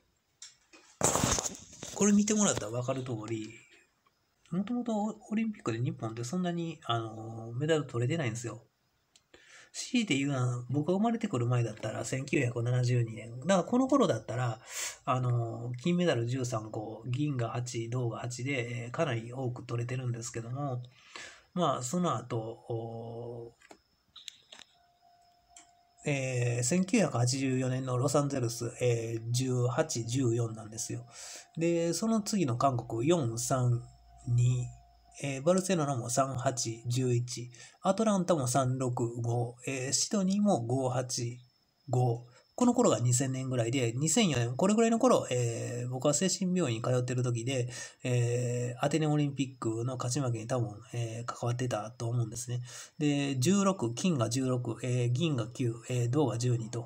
これ見てもらったら分かる通り、もともとオリンピックで日本ってそんなにメダル取れてないんですよ。強いて言うのは、僕が生まれてくる前だったら1972年。だからこの頃だったら、金メダル13個、銀が8、銅が8で、かなり多く取れてるんですけども、その後、1984年のロサンゼルス、18、14なんですよ。で、その次の韓国4、3、2、バルセロナも3、8、11、アトランタも3、6、5、シドニーも5、8、5。この頃が2000年ぐらいで、2004年、これぐらいの頃、僕は精神病院に通ってる時で、アテネオリンピックの勝ち負けに多分、関わってたと思うんですね。で、16、金が16、銀が9、銅が12と。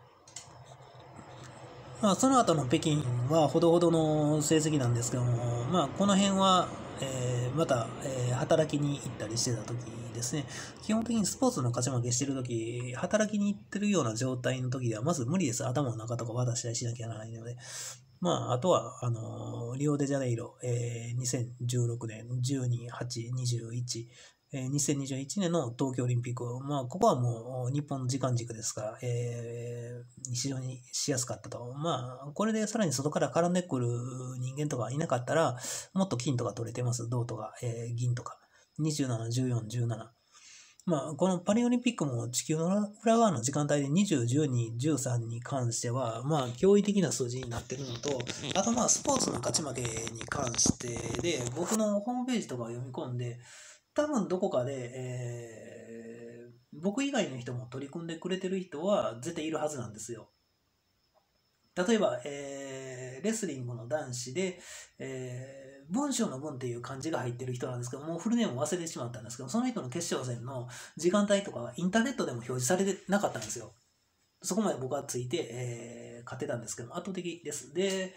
その後の北京はほどほどの成績なんですけども、この辺は、また、働きに行ったりしてた時ですね。基本的にスポーツの勝ち負けしてる時、働きに行ってるような状態の時ではまず無理です。頭の中とか渡したりしなきゃならないので。あとは、リオデジャネイロ、2016年、12、8、21、2021年の東京オリンピック、ここはもう日本の時間軸ですから、非常にしやすかったと。これでさらに外から絡んでくる人間とかいなかったら、もっと金とか取れてます。銅とか、銀とか。27、14、17。このパリオリンピックも地球の裏側の時間帯で20、12、13に関しては、驚異的な数字になってるのと、あとスポーツの勝ち負けに関してで、僕のホームページとかを読み込んで、多分どこかで、僕以外の人も取り組んでくれてる人は絶対いるはずなんですよ。例えば、レスリングの男子で、文章の文っていう漢字が入ってる人なんですけどもうフルネーム忘れてしまったんですけど、その人の決勝戦の時間帯とかはインターネットでも表示されてなかったんですよ。そこまで僕はついて、勝てたんですけど、圧倒的です。で、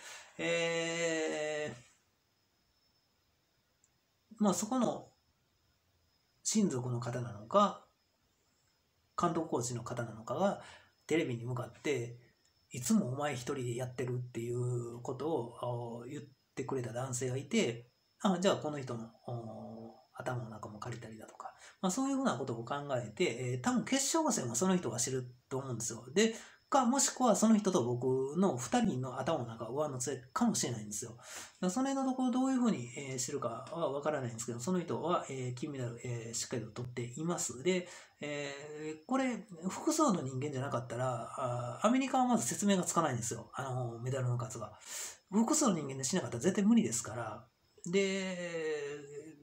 そこの親族の方なのか、監督コーチの方なのかがテレビに向かって、いつもお前一人でやってるっていうことを言ってくれた男性がいて、あ、じゃあこの人の頭の中も借りたりだとか、そういうふうなことを考えて、多分決勝戦はその人が知ると思うんですよ。で、もしくはその人と僕の2人の頭の中は上の杖かもしれないんですよ。だからその辺のところどういうふうに、知るかは分からないんですけど、その人は、金メダル、しっかりと取っています。で、これ、複数の人間じゃなかったら、アメリカはまず説明がつかないんですよ。メダルの数が。複数の人間でしなかったら絶対無理ですから。で、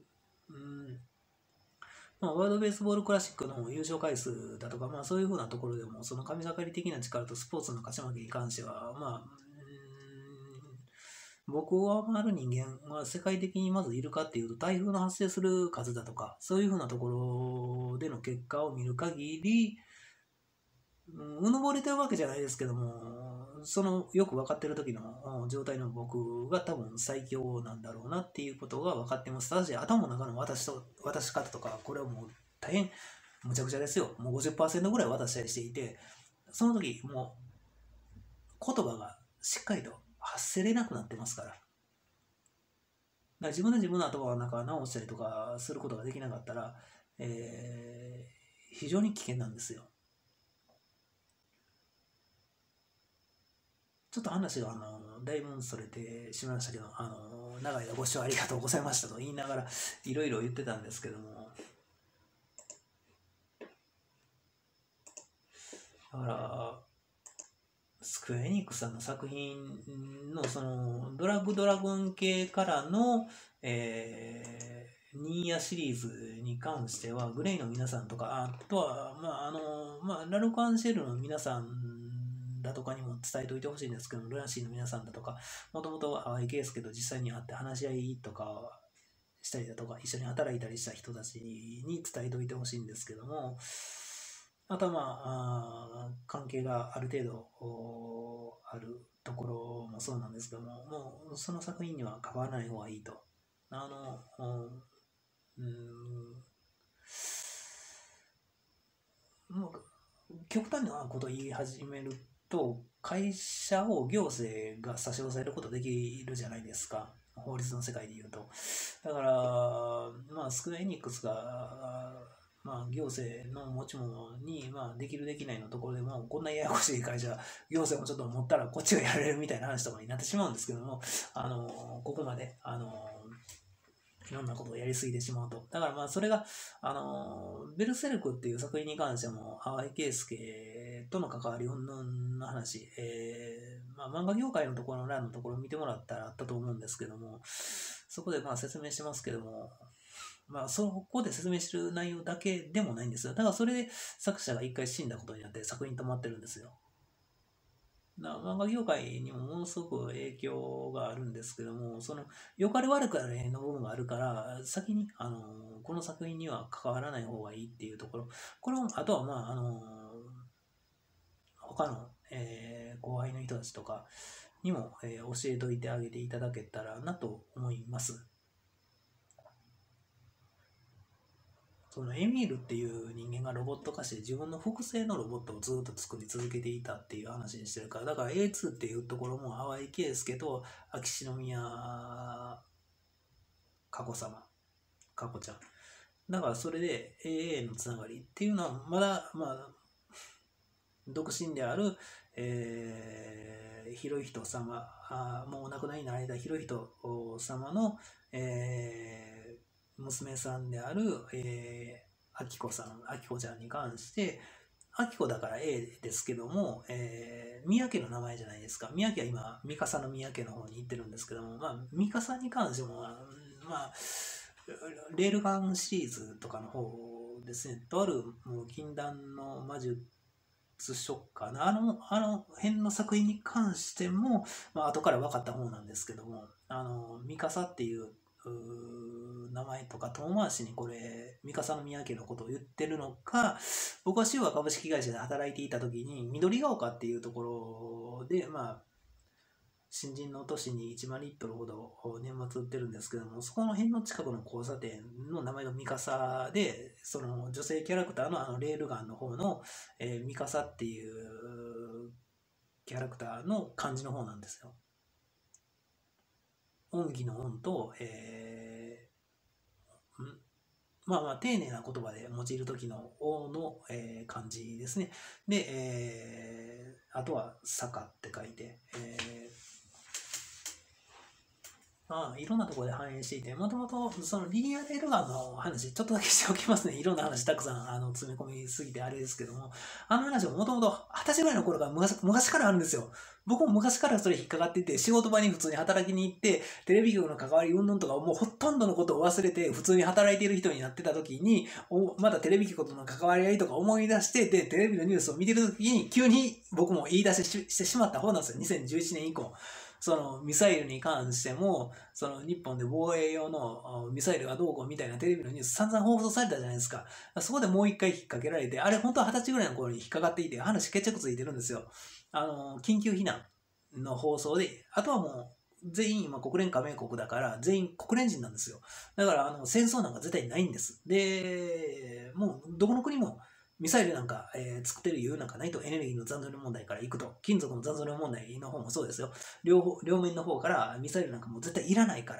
ワールドベースボールクラシックの優勝回数だとか、そういうふうなところでも、その神がかり的な力とスポーツの勝ち負けに関しては、僕を上回る人間は世界的にまずいるかっていうと、台風の発生する数だとか、そういうふうなところでの結果を見る限り、うぬぼれてるわけじゃないですけども、そのよく分かってる時の状態の僕が多分最強なんだろうなっていうことが分かってます。ただし、頭の中の渡し方とか、これはもう大変むちゃくちゃですよ。もう 50% ぐらい渡したりしていて、その時もう言葉がしっかりと発せれなくなってますから。だから自分で自分の頭の中を直したりとかすることができなかったら、非常に危険なんですよ。ちょっと話がだいぶそれてしまいましたけど、長い間ご視聴ありがとうございましたと言いながらいろいろ言ってたんですけども、だからスクエアエニックスさんの作品のそのドラゴン系からの、ニーヤシリーズに関してはグレイの皆さんとか、あとはラルク・アンシェルの皆さんだとかにも伝えておいてほしいんですけど、ルナシーの皆さんだとか、もともと淡井圭介と実際に会って話し合いとかしたりだとか、一緒に働いたりした人たちに伝えておいてほしいんですけども、あとは関係がある程度あるところもそうなんですけども、もうその作品には関わらない方がいいと。もう極端なことを言い始めると、会社を行政が差し押さえることできるじゃないですか。法律の世界で言うと。だから、スクエアエニックスが、行政の持ち物に、できるできないのところでも、こんなややこしい会社、行政もちょっと持ったらこっちがやられるみたいな話とかになってしまうんですけども、ここまで、いろんなことをやりすぎてしまうと。だからそれが、ベルセルクっていう作品に関しても、淡井圭介との関わり云々の話、漫画業界のところの欄のところを見てもらったらあったと思うんですけども、そこで説明しますけども、そこで説明してる内容だけでもないんですよ。だからそれで作者が一回死んだことになって作品止まってるんですよ。漫画業界にもものすごく影響があるんですけども、その良かれ悪かれの部分があるから、先にこの作品には関わらない方がいいっていうところ、これはあとは他の、後輩の人たちとかにも、教えておいてあげていただけたらなと思います。そのエミールっていう人間がロボット化して自分の複製のロボットをずっと作り続けていたっていう話にしてるから、だから A2 っていうところも淡井圭介と秋篠宮佳子様、佳子ちゃん。だからそれで AA のつながりっていうのはまだ独身である、広人様、もうお亡くなりになられた広人様の、娘さんである、あきこさん、あきこちゃんに関して、あきこだから A ですけども、宮家の名前じゃないですか。宮家は今、三笠の宮家の方に行ってるんですけども、三笠に関しても、レールガンシリーズとかの方ですね、とあるもう禁断の魔術書かな、あの辺の作品に関しても、後から分かった方なんですけども、三笠っていう名前とか遠回しにこれ三笠宮家のことを言ってるのか、僕は修和株式会社で働いていた時に緑が丘っていうところで新人の年に1万リットルほど年末売ってるんですけども、そこの辺の近くの交差点の名前がミカサで、その女性キャラクターのレールガンの方の、ミカサっていうキャラクターの漢字の方なんですよ。 恩義の恩と、丁寧な言葉で用いる時の王の、漢字ですね。で、あとは坂って書いて、いろんなところで反映していて、もともとそのリニアレールガンの話、ちょっとだけしておきますね。いろんな話たくさん詰め込みすぎてあれですけども、あの話はもともと20歳ぐらいの頃から昔からあるんですよ。僕も昔からそれ引っかかっていて、仕事場に普通に働きに行って、テレビ局の関わり云々とかもうほとんどのことを忘れて、普通に働いている人になってた時に、まだテレビ局との関わり合いとか思い出して、で、テレビのニュースを見てる時に、急に僕も言い出してしまった方なんですよ。2011年以降。そのミサイルに関しても、その日本で防衛用のミサイルがどうこうみたいなテレビのニュース散々放送されたじゃないですか。そこでもう一回引っ掛けられて、あれ本当は20歳ぐらいの頃に引っかかっていて、話決着ついてるんですよ。緊急避難の放送で、あとはもう、全員今国連加盟国だから全員国連人なんですよ。だから戦争なんか絶対ないんです。で、もうどこの国もミサイルなんか、作ってる理由なんかないと、エネルギーの残存量問題からいくと、金属の残存量問題の方もそうですよ。両面の方からミサイルなんかもう絶対いらないから、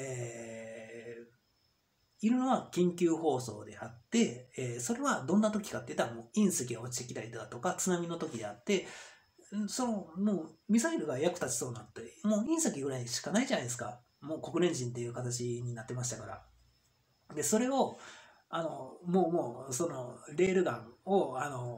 いるのは緊急放送であって、それはどんな時かって言ったらもう隕石が落ちてきたりだとか津波の時であって、もうミサイルが役立ちそうになって、もう隕石ぐらいしかないじゃないですか。もう国連人っていう形になってましたから。で、それを、その、レールガンを、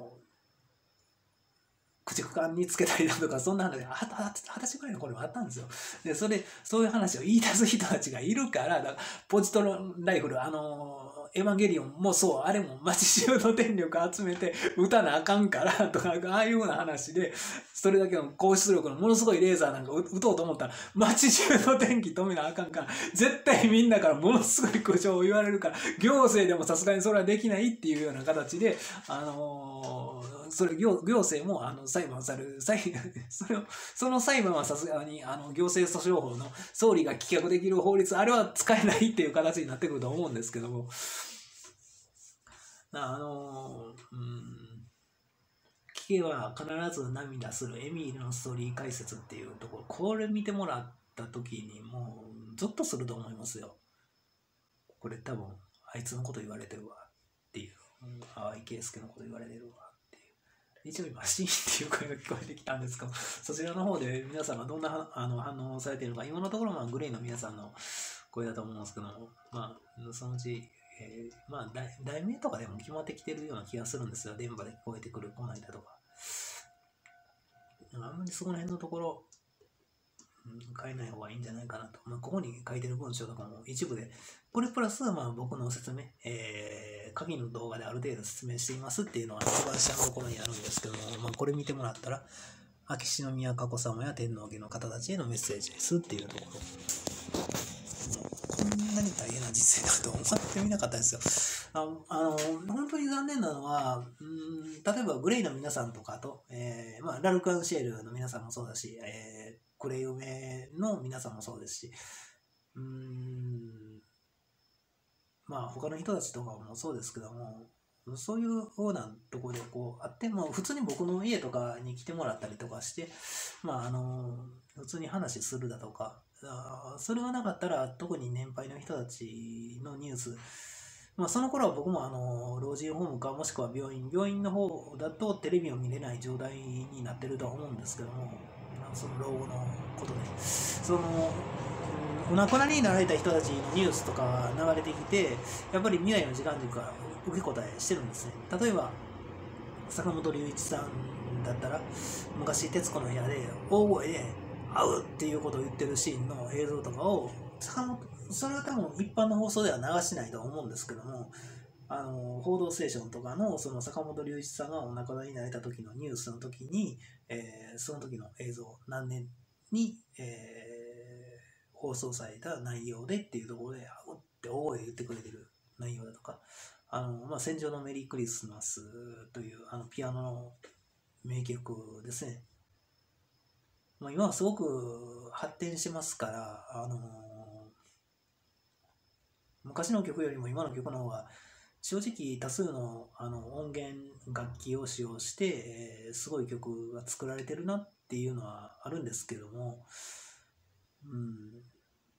駆逐艦につけたりだとか、そんな話が20歳ぐらいの頃もあったんですよ。で、そういう話を言い出す人たちがいるから、だからポジトロライフル、エヴァンゲリオンもそう、あれも街中の電力集めて撃たなあかんからとか、ああいうような話で、それだけの高出力のものすごいレーザーなんか撃とうと思ったら、街中の電気止めなあかんから、絶対みんなからものすごい苦情を言われるから、行政でもさすがにそれはできないっていうような形で、それ行政も裁判されるその裁判はさすがに行政訴訟法の総理が棄却できる法律あれは使えないっていう形になってくると思うんですけども、聞けば必ず涙するエミールのストーリー解説っていうところ、これ見てもらった時にもうゾッとすると思いますよ。これ多分あいつのこと言われてるわっていう、淡井圭介のこと言われてるわ。一応今シーンっていう声が聞こえてきたんですが、そちらの方で皆さんがどんな反応をされているのか、今のところグレイの皆さんの声だと思うんですけども、そのうち、題名とかでも決まってきてるような気がするんですよ。電波で聞こえてくる、この間とか。あんまりそこら辺のところ、変えない方がいいんじゃないかなと。ここに書いてる文章とかも一部で、これプラス僕の説明、下記の動画である程度説明していますっていうのは一番下のところにあるんですけども、これ見てもらったら、秋篠宮佳子さまや天皇家の方たちへのメッセージですっていうところ。こんなに大変な実践だと思ってみなかったですよ。本当に残念なのは、例えばグレイの皆さんとかと、ラルク・アンシェルの皆さんもそうだし、クレイ梅の皆さんもそうですし、他の人たちとかもそうですけども、そういうようなところでこうあって、普通に僕の家とかに来てもらったりとかして、普通に話するだとか、それがなかったら特に年配の人たちのニュース、その頃は僕も老人ホームかもしくは病院の方だとテレビを見れない状態になってるとは思うんですけども、その老後のことで、お亡くなりになられた人たちのニュースとか流れてきて、やっぱり未来の時間軸から受け答えしてるんですね。例えば坂本龍一さんだったら、昔徹子の部屋で大声で会うっていうことを言ってるシーンの映像とかをそれは多分一般の放送では流してないと思うんですけども、報道ステーションとかのその坂本龍一さんがお亡くなりになられた時のニュースの時に、その時の映像何年に、放送された内容でっていうところで「あう」って大声で言ってくれてる内容だとか、戦場のメリークリスマスというピアノの名曲ですね。今はすごく発展しますから、昔の曲よりも今の曲の方が正直多数の音源楽器を使用して、すごい曲が作られてるなっていうのはあるんですけども、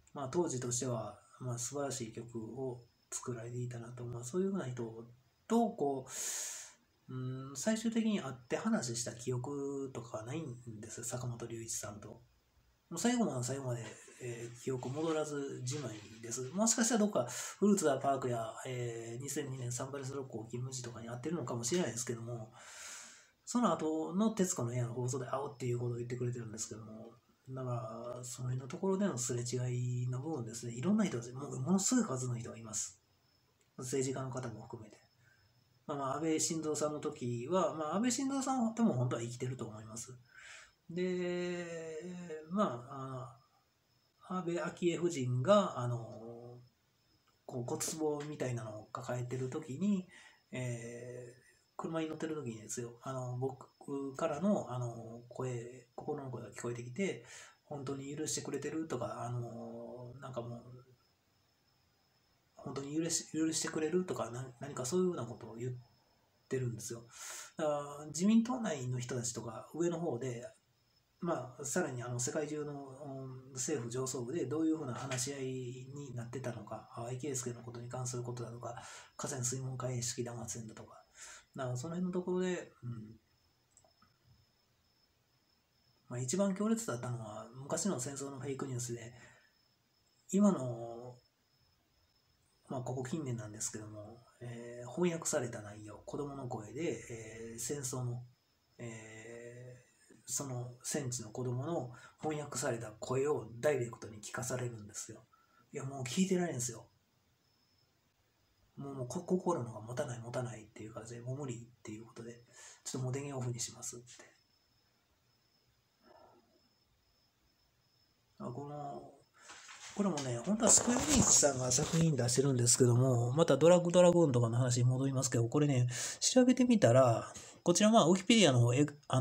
まあ、当時としては、まあ、素晴らしい曲を作られていたなと、まあ、そういうふうな人とこう、最終的に会って話した記憶とかはないんですよ、坂本龍一さんと。もう最後の最後まで、記憶戻らずじまいです。もしかしたらどっかフルーツザパークや、2002年サンバレスロックを勤務時とかに会ってるのかもしれないですけども、その後の徹子の部屋の放送で会おうっていうことを言ってくれてるんですけども、だから、その辺のところでのすれ違いの部分ですね、いろんな人たち、ものすごい数の人がいます。政治家の方も含めて。安倍晋三さんの時は、安倍晋三さんは多分本当は生きてると思います。で、安倍昭恵夫人が、こう骨壺みたいなのを抱えてる時に、車に乗ってる時にですよ、僕からの、心の声が聞こえてきて、本当に許してくれてるとか、なんかもう、本当に許してくれるとか何かそういうようなことを言ってるんですよ。だから自民党内の人たちとか上の方で、さらに世界中の政府上層部でどういうふうな話し合いになってたのか、淡井圭介のことに関することだとか、河川水門開閉式弾圧戦だとか、だからその辺のところで、一番強烈だったのは昔の戦争のフェイクニュースで、今の、ここ近年なんですけども、翻訳された内容、子供の声で、戦争の、その戦地の子供の翻訳された声をダイレクトに聞かされるんですよ。いや、もう聞いてないんですよ。もう心のが持たないっていう感じで、もう無理っていうことで、ちょっともう電源オフにしますって。これもね、本当はスクエアエニックスさんが作品出してるんですけども、またドラゴンとかの話に戻りますけど、これね、調べてみたら、こちらウィキペディアの、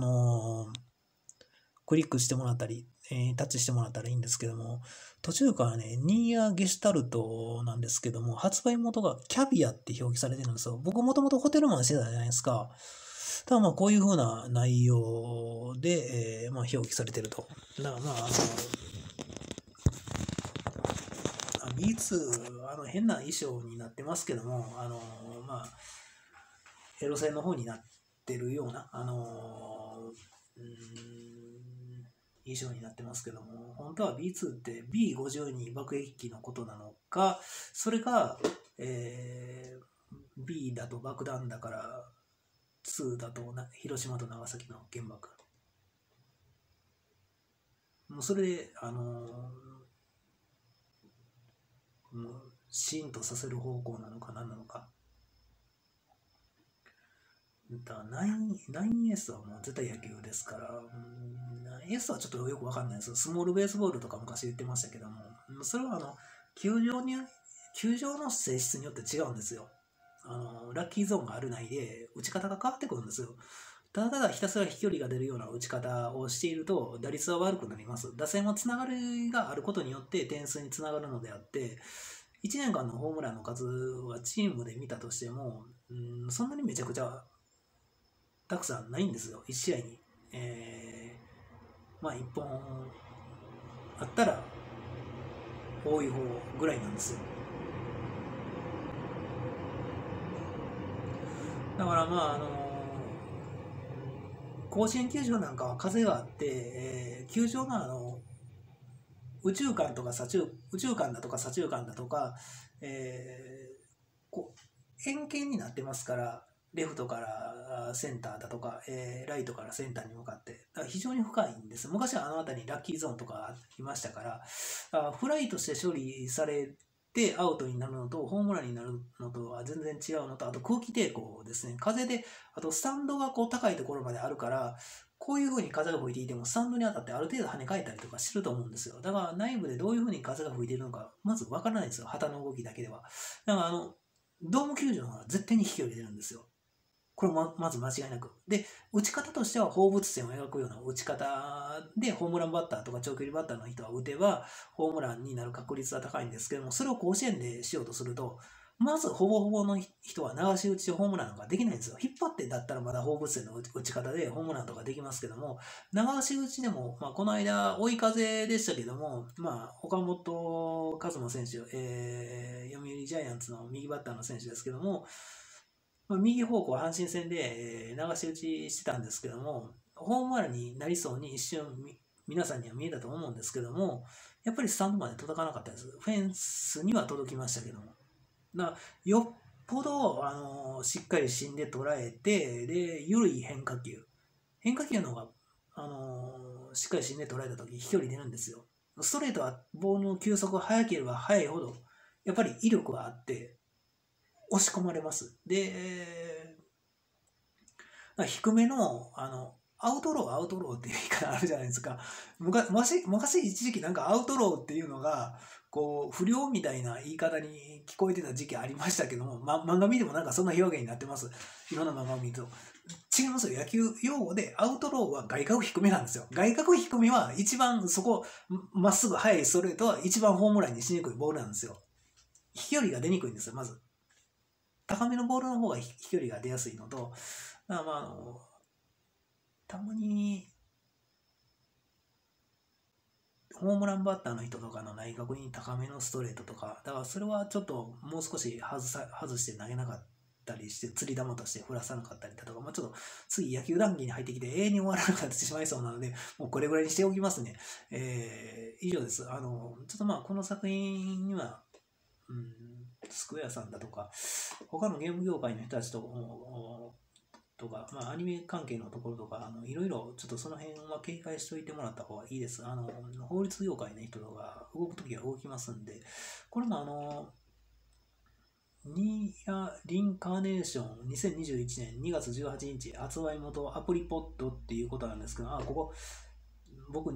クリックしてもらったり、タッチしてもらったらいいんですけども、途中からね、ニーアゲシュタルトなんですけども、発売元がキャビアって表記されてるんですよ。僕もともとホテルマンしてたじゃないですか。ただこういう風な内容で、表記されてると。だからB2、変な衣装になってますけども、エロ線の方になってるような、衣装になってますけども、本当は B2 って B52 爆撃機のことなのか、それか、B だと爆弾だから、2だと広島と長崎の原爆。もうそれで、シーンとさせる方向なのか何なのか。9S はもう絶対野球ですから、9S はちょっとよくわかんないです。スモールベースボールとか昔言ってましたけども、それは球場の性質によって違うんですよ。ラッキーゾーンがある内で打ち方が変わってくるんですよ。ただただひたすら飛距離が出るような打ち方をしていると打率は悪くなります。打線のつながりがあることによって点数につながるのであって、1年間のホームランの数はチームで見たとしても、そんなにめちゃくちゃたくさんないんですよ、1試合に。1本あったら多い方ぐらいなんですよ。だから甲子園球場なんかは風があって、球場の宇宙間とか宇宙間だとか左中間だとか、円形になってますから、レフトからセンターだとか、ライトからセンターに向かって、だから非常に深いんです。昔はあの辺りにラッキーゾーンとかありましたから、フライとして処理されてアウトになるのとホームランになるのとは全然違うのと、あと空気抵抗ですね。風で、あとスタンドが高いところまであるから、こういう風に風が吹いていてもスタンドに当たってある程度跳ね返ったりとかしてると思うんですよ。だから内部でどういう風に風が吹いているのかまずわからないんですよ。旗の動きだけでは。だからドーム球場の方が絶対に飛距離出るんですよ。これもまず間違いなく。で、打ち方としては放物線を描くような打ち方で、ホームランバッターとか長距離バッターの人は打てば、ホームランになる確率は高いんですけども、それを甲子園でしようとすると、 まずほぼほぼの人は流し打ちでホームランができないんですよ。引っ張ってだったらまだ放物線の打ち方でホームランとかできますけども、流し打ちでも、この間追い風でしたけども、岡本和真選手、読売ジャイアンツの右バッターの選手ですけども、右方向阪神戦で、流し打ちしてたんですけども、ホームランになりそうに一瞬皆さんには見えたと思うんですけども、やっぱりスタンドまで届かなかったです。フェンスには届きましたけども。よっぽど、しっかり芯で捉えて、で、緩い変化球の方が、しっかり芯で捉えたとき飛距離出るんですよ。ストレートはボールの球速が速ければ速いほど、やっぱり威力があって、押し込まれます。で、低めの、アウトローっていう言い方あるじゃないですか。昔一時期なんかアウトローっていうのが、こう、不良みたいな言い方に聞こえてた時期ありましたけども、漫画見てもなんかそんな表現になってます。いろんな漫画を見ると。違いますよ。野球用語でアウトローは外角低めなんですよ。外角低めは一番そこ、まっすぐ速いストレートは一番ホームランにしにくいボールなんですよ。飛距離が出にくいんですよ、まず。高めのボールの方が飛距離が出やすいのと、たまにホームランバッターの人とかの内角に高めのストレートとか、だからそれはちょっともう少し外して投げなかったりして、釣り球として振らさなかったりだとか、ちょっと次野球談義に入ってきて永遠に終わらなくなってしまいそうなので、もうこれぐらいにしておきますね。以上です。ちょっとこの作品には、スクエアさんだとか、他のゲーム業界の人たちとか、アニメ関係のところとか、いろいろちょっとその辺は警戒しておいてもらった方がいいです。法律業界の人とか動くときは動きますんで、これもニーヤ・リンカーネーション2021年2月18日発売元アプリポッドっていうことなんですけど、ここ、僕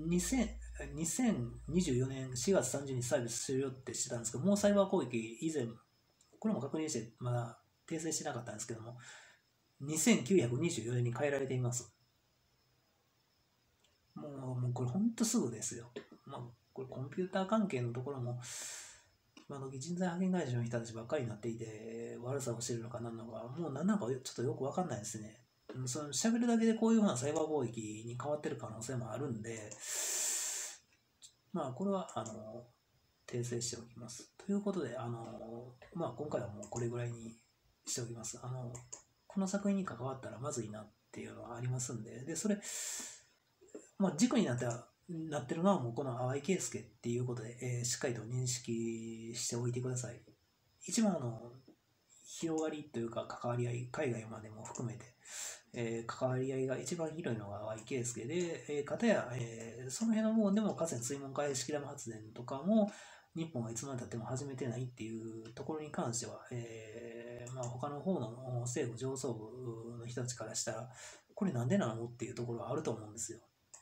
2024年4月30日サービス終了ってしてたんですけど、もうサイバー攻撃以前、これも確認してまだ訂正してなかったんですけども、2924年に変えられています。もうこれほんとすぐですよ。これコンピューター関係のところも、今時人材派遣会社の人たちばっかりになっていて、悪さをしてるのか何なのか、もう何なのかちょっとよくわかんないですね。その喋るだけでこういうふうなサイバー攻撃に変わってる可能性もあるんで、これは訂正しておきます。ということで、今回はもうこれぐらいにしておきます。この作品に関わったらまずいなっていうのはありますんで、で、それ、軸になってるのはもうこの淡井圭介っていうことで、しっかりと認識しておいてください。一番広がりというか関わり合い、海外までも含めて、関わり合いが一番広いのが淡井圭介で、かたや、その辺のもうでも河川水門海式ダム発電とかも日本がいつまでたっても始めてないっていうところに関しては、他の方の政府上層部の人たちからしたらこれなんでなのっていうところはあると思うんですよ。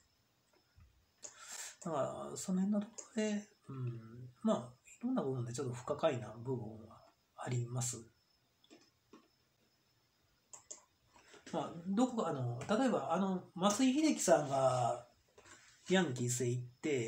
だからその辺のところで、いろんな部分でちょっと不可解な部分はあります。どこか例えば松井秀喜さんがヤンキースへ行って、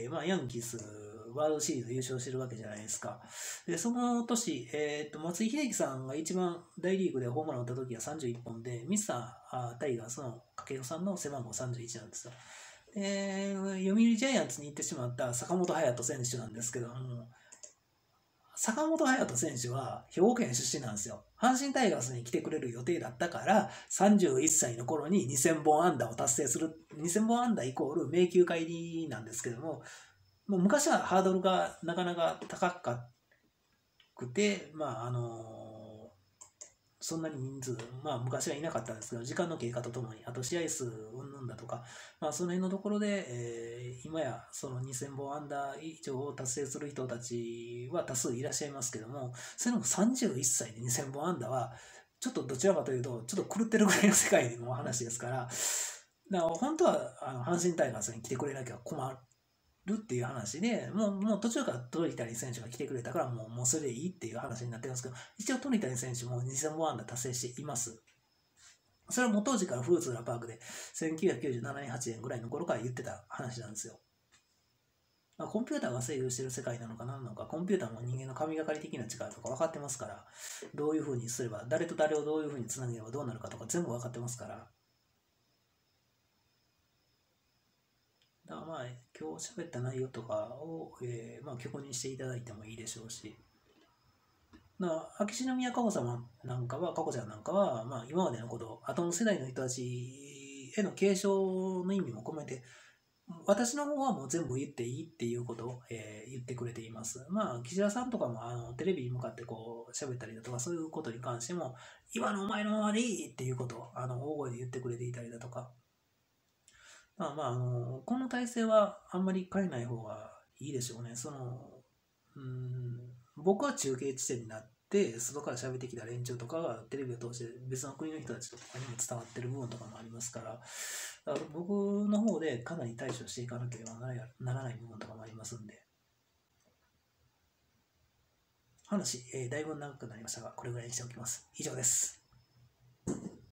ヤンキースワールドシリーズ優勝してるわけじゃないですか。で、その年、松井秀喜さんが一番大リーグでホームランを打った時は31本で、ミスタータイガースの掛布さんの背番号31なんですよ。読売ジャイアンツに行ってしまった坂本勇人選手なんですけども、坂本勇人選手は兵庫県出身なんですよ。阪神タイガースに来てくれる予定だったから、31歳の頃に2000本安打を達成する。2000本安打イコール迷宮入りなんですけども、もう昔はハードルがなかなか高くて、そんなに人数、昔はいなかったんですけど、時間の経過とともに、あと試合数云々だとか、その辺のところで、今やその2000本安打以上を達成する人たちは多数いらっしゃいますけども、それでも31歳で2000本安打は、ちょっとどちらかというと、ちょっと狂ってるぐらいの世界の話ですから、だから本当は阪神タイガースに来てくれなきゃ困るっていう話で、もう途中から鳥谷選手が来てくれたからもうそれでいいっていう話になってるんですけど、一応鳥谷選手も2000本安打達成しています。それはもう当時からフルーツラパークで1997年8年ぐらいの頃から言ってた話なんですよ。 まあ、コンピューターが制御してる世界なのか何なのか、コンピューターも人間の神がかり的な力とか分かってますから、どういうふうにすれば、誰と誰をどういうふうにつなげればどうなるかとか全部分かってますから、だからまあ、今日喋った内容とかを、まあ、曲にしていただいてもいいでしょうし、秋篠宮佳子様なんかは、佳子ちゃんなんかは、まあ、今までのこと、後の世代の人たちへの継承の意味も込めて、私の方はもう全部言っていいっていうことを、言ってくれています。まあ、岸田さんとかもテレビに向かってこう喋ったりだとか、そういうことに関しても、今のお前のままでいいっていうことを大声で言ってくれていたりだとか、この体制はあんまり変えない方がいいでしょうね。僕は中継地点になって、外から喋ってきた連中とかがテレビを通して別の国の人たちとかにも伝わってる部分とかもありますから、だから僕の方でかなり対処していかなければならない部分とかもありますんで、話、だいぶ長くなりましたが、これぐらいにしておきます。以上です。